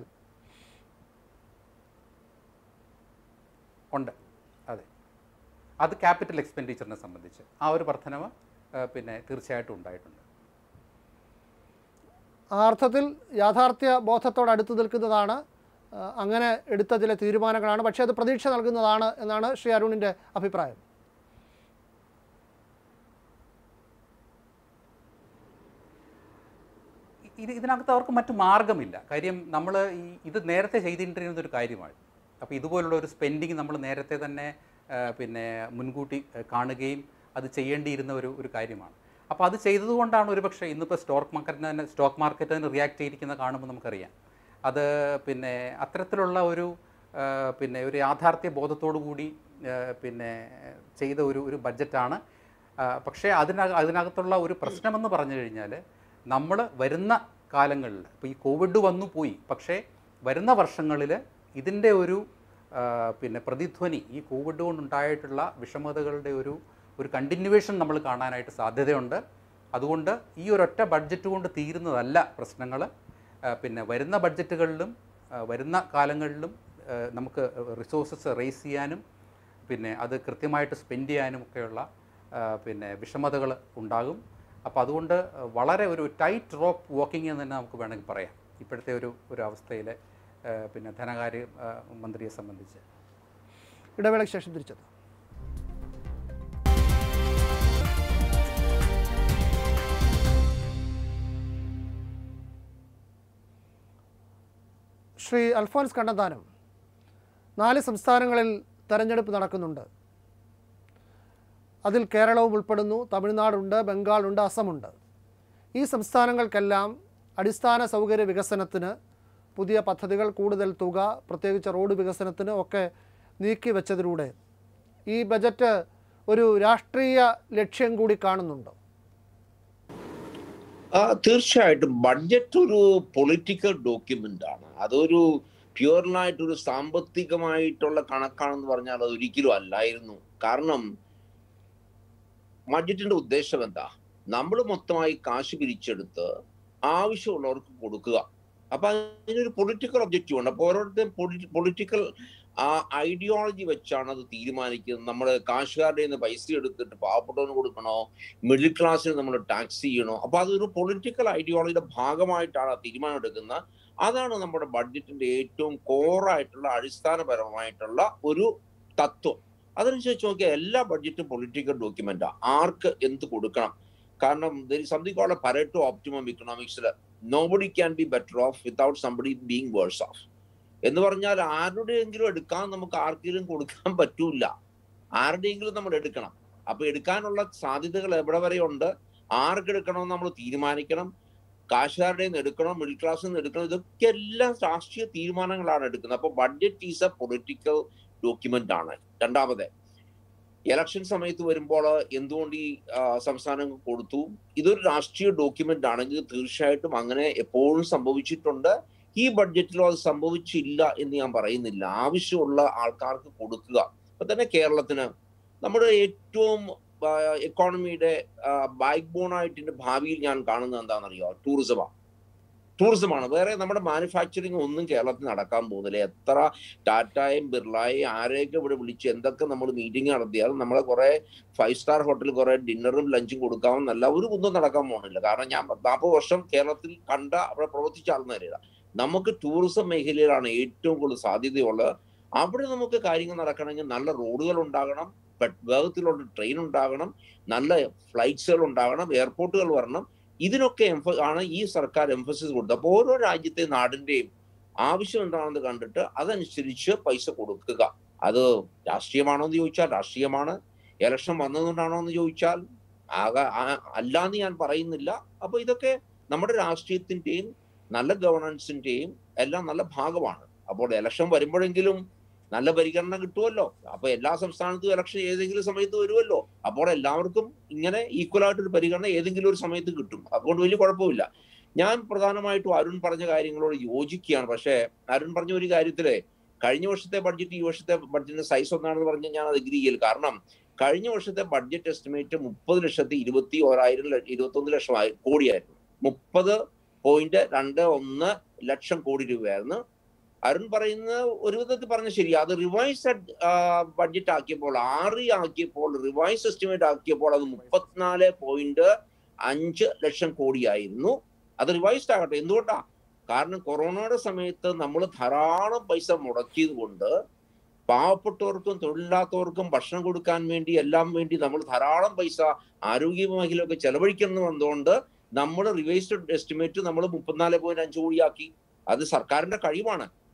ഉണ്ട്. അതെ, അത് ക്യാപിറ്റൽ എക്സ്പെൻഡിച്ചറിനെ സംബന്ധിച്ച് ആ ഒരു വർധനവ് പിന്നെ തീർച്ചയായിട്ടും ഉണ്ടായിട്ടുണ്ട്. ആ അർത്ഥത്തിൽ യാഥാർത്ഥ്യ ബോധത്തോടടുത്ത് നിൽക്കുന്നതാണ്, അങ്ങനെ എടുത്ത ചില തീരുമാനങ്ങളാണ്. പക്ഷേ അത് പ്രതീക്ഷ നൽകുന്നതാണ് എന്നാണ് ശ്രീ അരുണിൻ്റെ അഭിപ്രായം. ഇത് ഇതിനകത്ത് അവർക്ക് മറ്റു മാർഗമില്ല. കാര്യം നമ്മൾ ഈ ഇത് നേരത്തെ ചെയ്തിട്ടിരുന്നൊരു കാര്യമാണ്. അപ്പോൾ ഇതുപോലുള്ള ഒരു സ്പെൻഡിങ് നമ്മൾ നേരത്തെ തന്നെ പിന്നെ മുൻകൂട്ടി കാണുകയും അത് ചെയ്യേണ്ടിയിരുന്ന ഒരു ഒരു കാര്യമാണ്. അപ്പോൾ അത് ചെയ്തതുകൊണ്ടാണ് ഒരുപക്ഷെ ഇന്നിപ്പോൾ സ്റ്റോക്ക് മാർക്കറ്റിന് തന്നെ സ്റ്റോക്ക് മാർക്കറ്റ് തന്നെ റിയാക്ട് ചെയ്തിരിക്കുന്നത് കാണുമ്പോൾ നമുക്കറിയാം. അത് പിന്നെ അത്തരത്തിലുള്ള ഒരു പിന്നെ ഒരു യാഥാർത്ഥ്യ ബോധത്തോടു കൂടി പിന്നെ ചെയ്ത ഒരു ഒരു ബഡ്ജറ്റാണ്. പക്ഷേ അതിനക അതിനകത്തുള്ള ഒരു പ്രശ്നമെന്ന് പറഞ്ഞു കഴിഞ്ഞാൽ നമ്മൾ വരുന്ന കാലങ്ങളിൽ ഇപ്പോൾ ഈ കോവിഡ് വന്നു പോയി, പക്ഷേ വരുന്ന വർഷങ്ങളിൽ ഇതിൻ്റെ ഒരു പിന്നെ പ്രതിധ്വനി ഈ കോവിഡ് കൊണ്ടുണ്ടായിട്ടുള്ള വിഷമതകളുടെ ഒരു ഒരു കണ്ടിന്യൂവേഷൻ നമ്മൾ കാണാനായിട്ട് സാധ്യതയുണ്ട്. അതുകൊണ്ട് ഈ ഒരൊറ്റ ബഡ്ജറ്റ് കൊണ്ട് തീരുന്നതല്ല പ്രശ്നങ്ങൾ. പിന്നെ വരുന്ന ബഡ്ജറ്റുകളിലും വരുന്ന കാലങ്ങളിലും നമുക്ക് റിസോഴ്സസ് റേസ് ചെയ്യാനും പിന്നെ അത് കൃത്യമായിട്ട് സ്പെൻഡ് ചെയ്യാനും ഒക്കെയുള്ള പിന്നെ വിഷമതകൾ ഉണ്ടാകും. അപ്പോൾ അതുകൊണ്ട് വളരെ ഒരു ടൈറ്റ് റോപ്പ് വാക്കിംഗ് എന്ന് തന്നെ നമുക്ക് വേണമെങ്കിൽ പറയാം ഇപ്പോഴത്തെ ഒരു ഒരു അവസ്ഥയിൽ പിന്നെ ധനകാര്യ മന്ത്രിയെ സംബന്ധിച്ച്. ഇടവേളയ്ക്ക് ശേഷം തിരിച്ചത് ശ്രീ അൽഫോൻസ് കണ്ണന്താനം, നാല് സംസ്ഥാനങ്ങളിൽ തെരഞ്ഞെടുപ്പ് നടക്കുന്നുണ്ട്. അതിൽ കേരളവും ഉൾപ്പെടുന്നു, തമിഴ്നാടുണ്ട്, ബംഗാളുണ്ട്, അസമുണ്ട്. ഈ സംസ്ഥാനങ്ങൾക്കെല്ലാം അടിസ്ഥാന സൗകര്യ വികസനത്തിന് പുതിയ പദ്ധതികൾ, കൂടുതൽ തുക, പ്രത്യേകിച്ച് റോഡ് വികസനത്തിന് ഒക്കെ നീക്കി വെച്ചതിലൂടെ ഈ ബജറ്റ് ഒരു രാഷ്ട്രീയ ലക്ഷ്യം കൂടി കാണുന്നുണ്ടോ? തീർച്ചയായിട്ടും ബഡ്ജറ്റ് ഒരു പൊളിറ്റിക്കൽ ഡോക്യുമെന്റ് ആണ്. അതൊരു പ്യൂറിനായിട്ടൊരു സാമ്പത്തികമായിട്ടുള്ള കണക്കാണെന്ന് പറഞ്ഞാൽ അത് ഒരിക്കലും അല്ലായിരുന്നു. കാരണം ബഡ്ജറ്റിന്റെ ഉദ്ദേശം എന്താ? നമ്മൾ മൊത്തമായി കാശ് പിരിച്ചെടുത്ത് ആവശ്യമുള്ളവർക്ക് കൊടുക്കുക. അപ്പൊ അതിനൊരു പൊളിറ്റിക്കൽ ഒബ്ജക്റ്റീവ് ഉണ്ട്. അപ്പൊ ഓരോരുത്തരും പൊളിറ്റിക്കൽ ആ ഐഡിയോളജി വെച്ചാണ് അത് തീരുമാനിക്കുന്നത്. നമ്മൾ കാശുകാരുടെ നിന്ന് പൈസ എടുത്തിട്ട് പാവപ്പെട്ടവന് കൊടുക്കണോ, മിഡിൽ ക്ലാസ്സിന് നമ്മൾ ടാക്സ് ചെയ്യണോ? അപ്പൊ അതൊരു പൊളിറ്റിക്കൽ ഐഡിയോളജിയുടെ ഭാഗമായിട്ടാണ് തീരുമാനം എടുക്കുന്നത്. അതാണ് നമ്മുടെ ബഡ്ജറ്റിന്റെ ഏറ്റവും കോറായിട്ടുള്ള അടിസ്ഥാനപരമായിട്ടുള്ള ഒരു തത്വം. അതനുസരിച്ച് നോക്കിയാൽ എല്ലാ ബഡ്ജറ്റും പൊളിറ്റിക്കൽ ഡോക്യുമെന്റാ. ആർക്ക് എന്ത് കൊടുക്കണം? കാരണം there is something called a Pareto optimum economics. Nobody can be better off without somebody being worse off. എന്ന് പറഞ്ഞാൽ ആരുടെയെങ്കിലും എടുക്കാൻ നമുക്ക് ആർക്കെങ്കിലും കൊടുക്കാൻ പറ്റൂല. ആരുടെയെങ്കിലും നമ്മൾ എടുക്കണം. അപ്പൊ എടുക്കാനുള്ള സാധ്യതകൾ എവിടെ വരെ ഉണ്ട്, ആർക്ക് എടുക്കണമെന്ന് നമ്മൾ തീരുമാനിക്കണം. കാശുകാരുടെ നിന്ന് എടുക്കണം, മിഡിൽ ക്ലാസ്സിൽ നിന്ന് എടുക്കണം. ഇതൊക്കെ എല്ലാം രാഷ്ട്രീയ തീരുമാനങ്ങളാണ് എടുക്കുന്നത്. അപ്പൊ budget is a political document ആണ്. രണ്ടാമത്, ഇലക്ഷൻ സമയത്ത് വരുമ്പോൾ എന്തുകൊണ്ട് ഈ സംസ്ഥാനങ്ങൾ കൊടുത്തു? ഇതൊരു രാഷ്ട്രീയ ഡോക്യുമെന്റ് ആണെങ്കിൽ തീർച്ചയായിട്ടും അങ്ങനെ എപ്പോഴും സംഭവിച്ചിട്ടുണ്ട്. ഈ ബഡ്ജറ്റിലും അത് സംഭവിച്ചില്ല എന്ന് ഞാൻ പറയുന്നില്ല. ആവശ്യമുള്ള ആൾക്കാർക്ക് കൊടുക്കുക. അപ്പൊ തന്നെ കേരളത്തിന് നമ്മുടെ ഏറ്റവും എക്കോണമിയുടെ ബാക്ക് ബോണായിട്ട് ഭാവിയിൽ ഞാൻ കാണുന്നത് എന്താണെന്നറിയോ? ടൂറിസമാണ്. ടൂറിസമാണ്. വേറെ നമ്മുടെ മാനുഫാക്ചറിങ് ഒന്നും കേരളത്തിൽ നടക്കാൻ പോകുന്നില്ല. എത്ര ടാറ്റയും ബിർളയും ആരെയൊക്കെ ഇവിടെ വിളിച്ച് എന്തൊക്കെ നമ്മൾ മീറ്റിംഗ് നടത്തിയാലും നമ്മളെ കുറെ ഫൈവ് സ്റ്റാർ ഹോട്ടലിൽ കുറെ ഡിന്നറും ലഞ്ചും കൊടുക്കാമെന്നല്ല ഒരു കുന്തം നടക്കാൻ പോകുന്നില്ല. കാരണം ഞാൻ നാൽപ്പത് വർഷം കേരളത്തിൽ കണ്ട അവിടെ പ്രവർത്തിച്ച ആൾക്കാരില്ല. നമുക്ക് ടൂറിസം മേഖലയിലാണ് ഏറ്റവും കൂടുതൽ സാധ്യതയുള്ളത്. അവിടെ നമുക്ക് കാര്യങ്ങൾ നടക്കണമെങ്കിൽ നല്ല റോഡുകൾ ഉണ്ടാകണം, വേഗത്തിലുള്ള ട്രെയിൻ ഉണ്ടാകണം, നല്ല ഫ്ലൈറ്റ്സുകൾ ഉണ്ടാകണം, എയർപോർട്ടുകൾ വരണം. ഇതിനൊക്കെ എംഫ ആണ് ഈ സർക്കാർ എംഫസിസ് കൊടുത്തത്. അപ്പോൾ ഓരോ രാജ്യത്തെ നാടിന്റെയും ആവശ്യം എന്താണെന്ന് കണ്ടിട്ട് അതനുസരിച്ച് പൈസ കൊടുക്കുക. അത് രാഷ്ട്രീയമാണോ എന്ന് ചോദിച്ചാൽ രാഷ്ട്രീയമാണ്. ഇലക്ഷൻ വന്നതുകൊണ്ടാണോ എന്ന് ചോദിച്ചാൽ ആകെ അല്ലാന്ന് ഞാൻ പറയുന്നില്ല. അപ്പൊ ഇതൊക്കെ നമ്മുടെ രാഷ്ട്രീയത്തിന്റെയും നല്ല ഗവർണൻസിന്റെയും എല്ലാം നല്ല ഭാഗമാണ്. അപ്പോൾ ഇലക്ഷൻ വരുമ്പോഴെങ്കിലും നല്ല പരിഗണന കിട്ടുമല്ലോ. അപ്പൊ എല്ലാ സംസ്ഥാനത്തും ഇലക്ഷൻ ഏതെങ്കിലും സമയത്ത് വരുമല്ലോ. അപ്പോൾ എല്ലാവർക്കും ഇങ്ങനെ ഈക്വൽ ആയിട്ടൊരു പരിഗണന ഏതെങ്കിലും ഒരു സമയത്ത് കിട്ടും. അതുകൊണ്ട് വലിയ കുഴപ്പമില്ല. ഞാൻ പ്രധാനമായിട്ടും അരുൺ പറഞ്ഞ കാര്യങ്ങളോട് യോജിക്കുകയാണ്. പക്ഷേ അരുൺ പറഞ്ഞ ഒരു കാര്യത്തില് കഴിഞ്ഞ വർഷത്തെ ബഡ്ജറ്റ് ഈ വർഷത്തെ ബഡ്ജറ്റിന്റെ സൈസ് ഒന്നാണെന്ന് പറഞ്ഞ് ഞാൻ അത് അഗ്രി ചെയ്യില്ല. കാരണം കഴിഞ്ഞ വർഷത്തെ ബഡ്ജറ്റ് എസ്റ്റിമേറ്റ് മുപ്പത് ലക്ഷത്തി ഇരുപത്തി ഓരായിരം ഇരുപത്തി ഒന്ന് ലക്ഷം കോടിയായിരുന്നു. മുപ്പത് പോയിന്റ് രണ്ട് ഒന്ന് ലക്ഷം കോടി രൂപയായിരുന്നു. അരുൺ പറയുന്ന ഒരു വിധത്തിൽ പറഞ്ഞ ശരി. അത് റിവൈസ് ബഡ്ജറ്റ് ആക്കിയപ്പോൾ ആറ് ആക്കിയപ്പോൾ റിവൈസ് എസ്റ്റിമേറ്റ് ആക്കിയപ്പോൾ അത് മുപ്പത്തിനാല് പോയിന്റ് അഞ്ച് ലക്ഷം കോടിയായിരുന്നു. അത് റിവൈസ്ഡ് ആകട്ടെ. എന്തുകൊണ്ടാ? കാരണം കൊറോണയുടെ സമയത്ത് നമ്മൾ ധാരാളം പൈസ മുടക്കിയത് കൊണ്ട് പാവപ്പെട്ടവർക്കും തൊഴിലില്ലാത്തവർക്കും ഭക്ഷണം കൊടുക്കാൻ വേണ്ടി എല്ലാം വേണ്ടി നമ്മൾ ധാരാളം പൈസ ആരോഗ്യ മേഖലയൊക്കെ ചെലവഴിക്കണം വന്നുകൊണ്ട് നമ്മൾ റിവൈസ്ഡ് എസ്റ്റിമേറ്റ് നമ്മൾ മുപ്പത്തിനാല് പോയിന്റ് അഞ്ച് കോടിയാക്കി. അത് സർക്കാരിന്റെ കഴിവാണ്.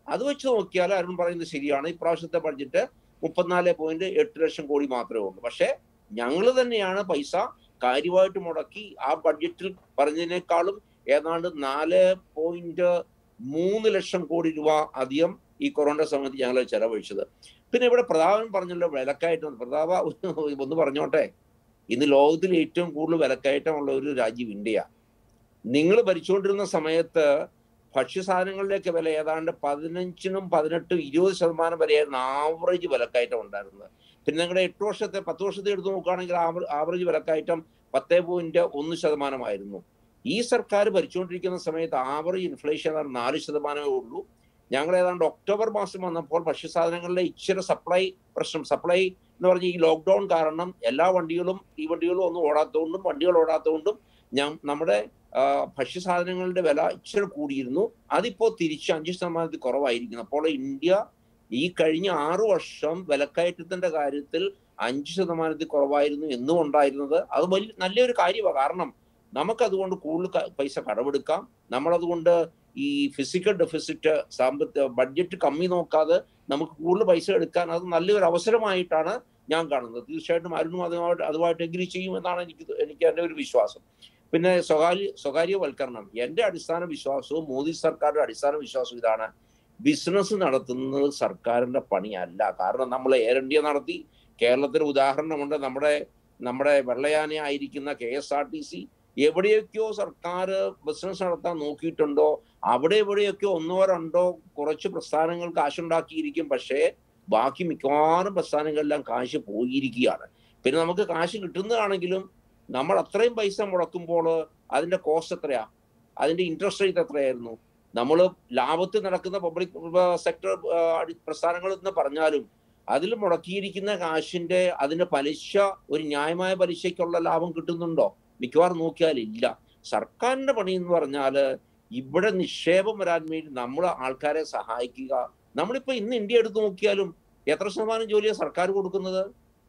അത് വെച്ച് നോക്കിയാൽ അരുൺ പറയുന്നത് ശരിയാണ്. ഇപ്രാവശ്യത്തെ ബഡ്ജറ്റ് മുപ്പത്തിനാല് പോയിന്റ് എട്ട് ലക്ഷം കോടി മാത്രമേ ഉള്ളൂ. പക്ഷേ ഞങ്ങൾ തന്നെയാണ് പൈസ കാര്യമായിട്ട് മുടക്കി ആ ബഡ്ജറ്റിൽ പറഞ്ഞതിനേക്കാളും ഏതാണ്ട് നാല് പോയിന്റ് മൂന്ന് ലക്ഷം കോടി രൂപ അധികം ഈ കൊറോണ സമയത്ത് ഞങ്ങൾ ചെലവഴിച്ചത്. പിന്നെ ഇവിടെ പ്രതാപൻ പറഞ്ഞല്ലോ വിലക്കയറ്റം. പ്രതാപ ഒന്ന് പറഞ്ഞോട്ടെ, ഇന്ന് ലോകത്തിൽ ഏറ്റവും കൂടുതൽ വിലക്കയറ്റമുള്ള ഒരു രാജ്യം ഇന്ത്യയാണ്. നിങ്ങൾ ഭരിച്ചുകൊണ്ടിരുന്ന സമയത്ത് ഭക്ഷ്യസാധനങ്ങളിലേക്ക് വില ഏതാണ്ട് പതിനഞ്ചിനും പതിനെട്ടും ഇരുപത് ശതമാനം വരെയായിരുന്നു ആവറേജ് വിലക്കയറ്റം ഉണ്ടായിരുന്നത്. പിന്നെ നിങ്ങളുടെ എട്ട് വർഷത്തെ പത്ത് വർഷത്തെ എടുത്ത് നോക്കുകയാണെങ്കിൽ ആവറേജ് വിലക്കയറ്റം പത്തേ പോയിന്റ് ഒന്ന് ശതമാനമായിരുന്നു. ഈ സർക്കാർ ഭരിച്ചുകൊണ്ടിരിക്കുന്ന സമയത്ത് ആവറേജ് ഇൻഫ്ലേഷൻ നാല് ശതമാനമേ ഉള്ളൂ. ഞങ്ങൾ ഏതാണ്ട് ഒക്ടോബർ മാസം വന്നപ്പോൾ ഭക്ഷ്യസാധനങ്ങളിലെ ഇച്ചിരി സപ്ലൈ പ്രശ്നം, സപ്ലൈ എന്ന് പറഞ്ഞ ഈ ലോക്ക്ഡൗൺ കാരണം എല്ലാ വണ്ടികളും ഈ വണ്ടികളും ഒന്നും ഓടാത്തതുകൊണ്ടും വണ്ടികൾ ഓടാത്തതുകൊണ്ടും ഞാൻ നമ്മുടെ ഭക്ഷ്യസാധനങ്ങളുടെ വില ഇച്ചിരി കൂടിയിരുന്നു. അതിപ്പോൾ തിരിച്ച് അഞ്ച് ശതമാനത്തിൽ കുറവായിരിക്കുന്നു. അപ്പോൾ ഇന്ത്യ ഈ കഴിഞ്ഞ ആറു വർഷം വിലക്കയറ്റത്തിന്റെ കാര്യത്തിൽ അഞ്ച് ശതമാനത്തിൽ കുറവായിരുന്നു എന്നും ഉണ്ടായിരുന്നത്. അത് വലിയ നല്ലൊരു കാര്യമാണ്. കാരണം നമുക്കതുകൊണ്ട് കൂടുതൽ പൈസ കടമെടുക്കാം. നമ്മളതുകൊണ്ട് ഈ ഫിസിക്കൽ ഡെഫിസിറ്റ് സാമ്പത്തിക ബഡ്ജറ്റ് കമ്മി നോക്കാതെ നമുക്ക് കൂടുതൽ പൈസ എടുക്കാൻ അത് നല്ലൊരു അവസരമായിട്ടാണ് ഞാൻ കാണുന്നത്. തീർച്ചയായിട്ടും അരുണും അതുമായിട്ട് അതുമായിട്ട് എഗ്രി ചെയ്യുമെന്നാണ് എനിക്ക് എനിക്ക് എൻ്റെ ഒരു വിശ്വാസം. പിന്നെ സ്വകാര്യ സ്വകാര്യവൽക്കരണം, എൻ്റെ അടിസ്ഥാന വിശ്വാസവും മോദി സർക്കാരിന്റെ അടിസ്ഥാന വിശ്വാസവും ഇതാണ്: ബിസിനസ് നടത്തുന്നത് സർക്കാരിന്റെ പണിയല്ല. കാരണം നമ്മൾ എയർ ഇന്ത്യ നടത്തി. കേരളത്തിന് ഉദാഹരണമുണ്ട്. നമ്മുടെ നമ്മുടെ വെള്ളയാനയായിരിക്കുന്ന K S R T C എവിടെയൊക്കെയോ സർക്കാർ ബിസിനസ് നടത്താൻ നോക്കിയിട്ടുണ്ടോ അവിടെ എവിടെയൊക്കെ ഒന്നോ രണ്ടോ കുറച്ച് പ്രസ്ഥാനങ്ങൾ കാശുണ്ടാക്കിയിരിക്കും. പക്ഷേ ബാക്കി മിക്കവാറും പ്രസ്ഥാനങ്ങളെല്ലാം കാശ് പോയിരിക്കുകയാണ്. പിന്നെ നമുക്ക് കാശ് കിട്ടുന്നതാണെങ്കിലും നമ്മൾ അത്രയും പൈസ മുടക്കുമ്പോൾ അതിന്റെ കോസ്റ്റ് എത്രയാ, അതിന്റെ ഇൻട്രസ്റ്റ് റേറ്റ് എത്രയായിരുന്നു? നമ്മൾ ലാഭത്തിൽ നടക്കുന്ന പബ്ലിക് സെക്ടർ പ്രസ്ഥാനങ്ങൾ എന്ന് പറഞ്ഞാലും അതിൽ മുടക്കിയിരിക്കുന്ന കാശിന്റെ അതിന്റെ പലിശ ഒരു ന്യായമായ പലിശയ്ക്കുള്ള ലാഭം കിട്ടുന്നുണ്ടോ? മിക്കവാറും നോക്കിയാൽ ഇല്ല. സർക്കാരിന്റെ പണി എന്ന് പറഞ്ഞാൽ ഇവിടെ നിക്ഷേപം വരാൻ വേണ്ടി നമ്മൾ ആൾക്കാരെ സഹായിക്കുക. നമ്മളിപ്പോ ഇന്ന് ഇന്ത്യ എടുത്ത് നോക്കിയാലും എത്ര ശതമാനം ജോലിയാണ് സർക്കാർ കൊടുക്കുന്നത്?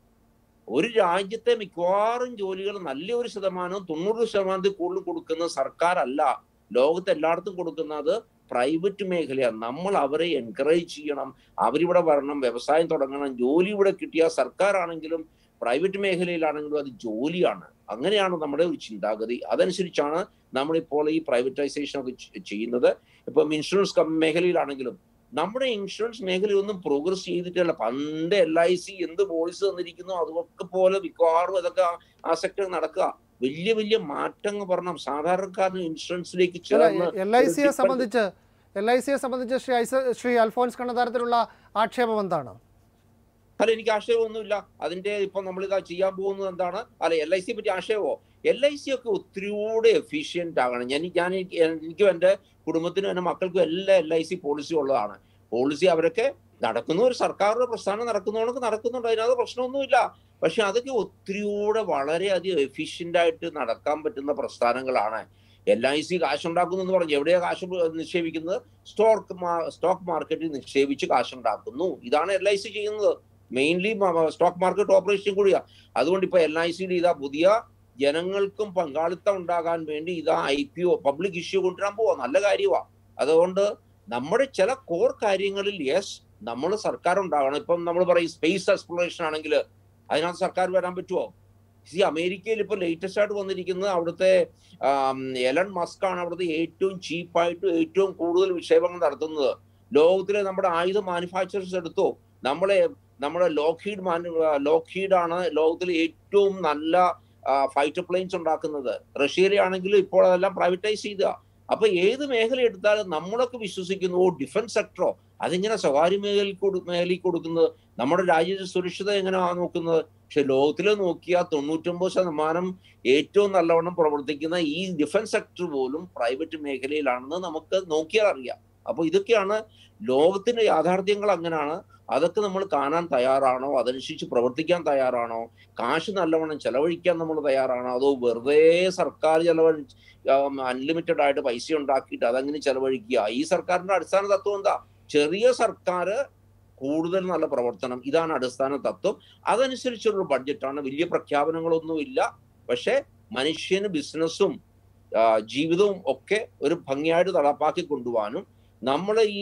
ഒരു രാജ്യത്തെ മിക്കവാറും ജോലികൾ നല്ലൊരു ശതമാനവും തൊണ്ണൂറ് ശതമാനത്തിൽ കൂടുതൽ കൊടുക്കുന്നത് സർക്കാരല്ല. ലോകത്ത് എല്ലായിടത്തും കൊടുക്കുന്നത് പ്രൈവറ്റ് മേഖലയാണ്. നമ്മൾ അവരെ എൻകറേജ് ചെയ്യണം. അവരിവിടെ വരണം, വ്യവസായം തുടങ്ങണം. ജോലി ഇവിടെ കിട്ടിയ സർക്കാരാണെങ്കിലും പ്രൈവറ്റ് മേഖലയിലാണെങ്കിലും അത് ജോലിയാണ്. അങ്ങനെയാണ് നമ്മുടെ ഒരു ചിന്താഗതി. അതനുസരിച്ചാണ് നമ്മളിപ്പോൾ ഈ പ്രൈവറ്റൈസേഷൻ ഒക്കെ ചെയ്യുന്നത്. ഇപ്പം ഇൻഷുറൻസ് മേഖലയിലാണെങ്കിലും നമ്മുടെ ഇൻഷുറൻസ് മേഖലയൊന്നും പ്രോഗ്രസ് ചെയ്തിട്ടില്ല. പണ്ട് എൽ ഐ സി എന്ത് പോളിസി തന്നിരിക്കുന്നു അതൊക്കെ പോലെ മിക്കവാറും അതൊക്കെ ആ സെക്ടർ നടക്കുക. വലിയ വലിയ മാറ്റങ്ങൾ പറഞ്ഞാൽ സാധാരണക്കാരന് ഇൻഷുറൻസിലേക്ക് ചേർന്ന് എൽ ഐ സിയെ സംബന്ധിച്ച് എൽ ഐ സിയെ സംബന്ധിച്ച് ശ്രീ ശ്രീ അൽഫോൻസ് കണ്ണന്താനത്തിലുള്ള ആക്ഷേപം എന്താണ്? അല്ല, എനിക്ക് ആക്ഷേപമൊന്നുമില്ല. അതിന്റെ ഇപ്പൊ നമ്മളിതാ ചെയ്യാൻ പോകുന്നത് എന്താണ്? അല്ല, എൽ ഐ സിയെ പറ്റി ആക്ഷേപമോ? എൽ ഐ സി ഒക്കെ ഒത്തിരിയൂടെ എഫിഷ്യന്റ് ആകണം. ഞാൻ ഞാൻ എനിക്കും എൻ്റെ കുടുംബത്തിനും എൻ്റെ മക്കൾക്കും എല്ലാം എൽ ഐ സി പോളിസി ഉള്ളതാണ്. പോളിസി അവരൊക്കെ നടക്കുന്ന ഒരു സർക്കാരിന്റെ പ്രസ്ഥാനം നടക്കുന്നവർക്ക് നടക്കുന്നുണ്ട്, അതിനകത്ത് പ്രശ്നമൊന്നുമില്ല. പക്ഷെ അതൊക്കെ ഒത്തിരിയൂടെ വളരെയധികം എഫിഷ്യന്റ് ആയിട്ട് നടക്കാൻ പറ്റുന്ന പ്രസ്ഥാനങ്ങളാണ്. എൽ ഐ സി കാശുണ്ടാക്കുന്നു എന്ന് പറഞ്ഞ് എവിടെയാ കാശ് നിക്ഷേപിക്കുന്നത്? സ്റ്റോക്ക് സ്റ്റോക്ക് മാർക്കറ്റിൽ നിക്ഷേപിച്ച് കാശുണ്ടാക്കുന്നു. ഇതാണ് എൽ ഐ സി ചെയ്യുന്നത്. മെയിൻലി സ്റ്റോക്ക് മാർക്കറ്റ് ഓപ്പറേഷൻ കൂടിയാ. അതുകൊണ്ട് ഇപ്പൊ എൽ ഐ സിയിൽ ഇതാ പുതിയ ജനങ്ങൾക്കും പങ്കാളിത്തം ഉണ്ടാകാൻ വേണ്ടി ഇതാ I P O public issue കൊണ്ടുവരാൻ പോവാ. നല്ല കാര്യമാണ്. അതുകൊണ്ട് നമ്മുടെ ചില കോർ കാര്യങ്ങളിൽ യെസ് നമ്മൾ സർക്കാർ ഉണ്ടാകണം. ഇപ്പം നമ്മൾ പറയും സ്പേസ് എക്സ്പ്ലോറേഷൻ ആണെങ്കിൽ അതിനകത്ത് സർക്കാർ വരാൻ പറ്റുമോ? ഈ അമേരിക്കയിൽ ഇപ്പൊ ലേറ്റസ്റ്റ് ആയിട്ട് വന്നിരിക്കുന്നത് അവിടുത്തെ എലൺ മസ്ക് ആണ് അവിടുത്തെ ഏറ്റവും ചീപ്പായിട്ടും ഏറ്റവും കൂടുതൽ വിക്ഷേപങ്ങൾ നടത്തുന്നത്. ലോകത്തിലെ നമ്മുടെ ആയുധ മാനുഫാക്ചറേഴ്സ് എടുത്തോ, നമ്മളെ നമ്മുടെ ലോക്ഹീഡ് മാനു ലോക്ഹീഡ് ആണ് ലോകത്തിലെ ഏറ്റവും നല്ല ഫൈറ്റർ പ്ലെയിൻസ് ഉണ്ടാക്കുന്നത്. റഷ്യയിലെ ആണെങ്കിലും ഇപ്പോൾ അതെല്ലാം പ്രൈവറ്റൈസ് ചെയ്ത. അപ്പൊ ഏത് മേഖല എടുത്താലും നമ്മളൊക്കെ വിശ്വസിക്കുന്നു ഓ ഡിഫൻസ് സെക്ടറോ അതിങ്ങനെ സ്വകാര്യ മേഖലയിൽ കൊടു മേഖലയിൽ കൊടുക്കുന്നത് നമ്മുടെ രാജ്യത്തെ സുരക്ഷിത എങ്ങനെയാണ് നോക്കുന്നത്. പക്ഷെ ലോകത്തിൽ നോക്കിയാൽ തൊണ്ണൂറ്റൊമ്പത് ശതമാനം ഏറ്റവും നല്ലവണ്ണം പ്രവർത്തിക്കുന്ന ഈ ഡിഫൻസ് സെക്ടർ പോലും പ്രൈവറ്റ് മേഖലയിലാണെന്ന് നമുക്ക് നോക്കിയാൽ അറിയാം. അപ്പൊ ഇതൊക്കെയാണ് ലോകത്തിന്റെ യാഥാർത്ഥ്യങ്ങൾ. അങ്ങനെയാണ്. അതൊക്കെ നമ്മൾ കാണാൻ തയ്യാറാണോ? അതനുസരിച്ച് പ്രവർത്തിക്കാൻ തയ്യാറാണോ? കാശ് നല്ലവണ്ണം ചെലവഴിക്കാൻ നമ്മൾ തയ്യാറാണോ? അതോ വെറുതെ സർക്കാർ ചെലവഴി അൺലിമിറ്റഡ് ആയിട്ട് പൈസ ഉണ്ടാക്കിയിട്ട് അതങ്ങനെ ചെലവഴിക്കുക? ഈ സർക്കാരിന്റെ അടിസ്ഥാന തത്വം എന്താ? ചെറിയ സർക്കാർ, കൂടുതൽ നല്ല പ്രവർത്തനം. ഇതാണ് അടിസ്ഥാന തത്വം. അതനുസരിച്ചുള്ള ബഡ്ജറ്റാണ്. വലിയ പ്രഖ്യാപനങ്ങളൊന്നുമില്ല. പക്ഷെ മനുഷ്യന് ബിസിനസ്സും ജീവിതവും ഒക്കെ ഒരു ഭംഗിയായിട്ട് നടപ്പാക്കി കൊണ്ടുപോകാനും നമ്മൾ ഈ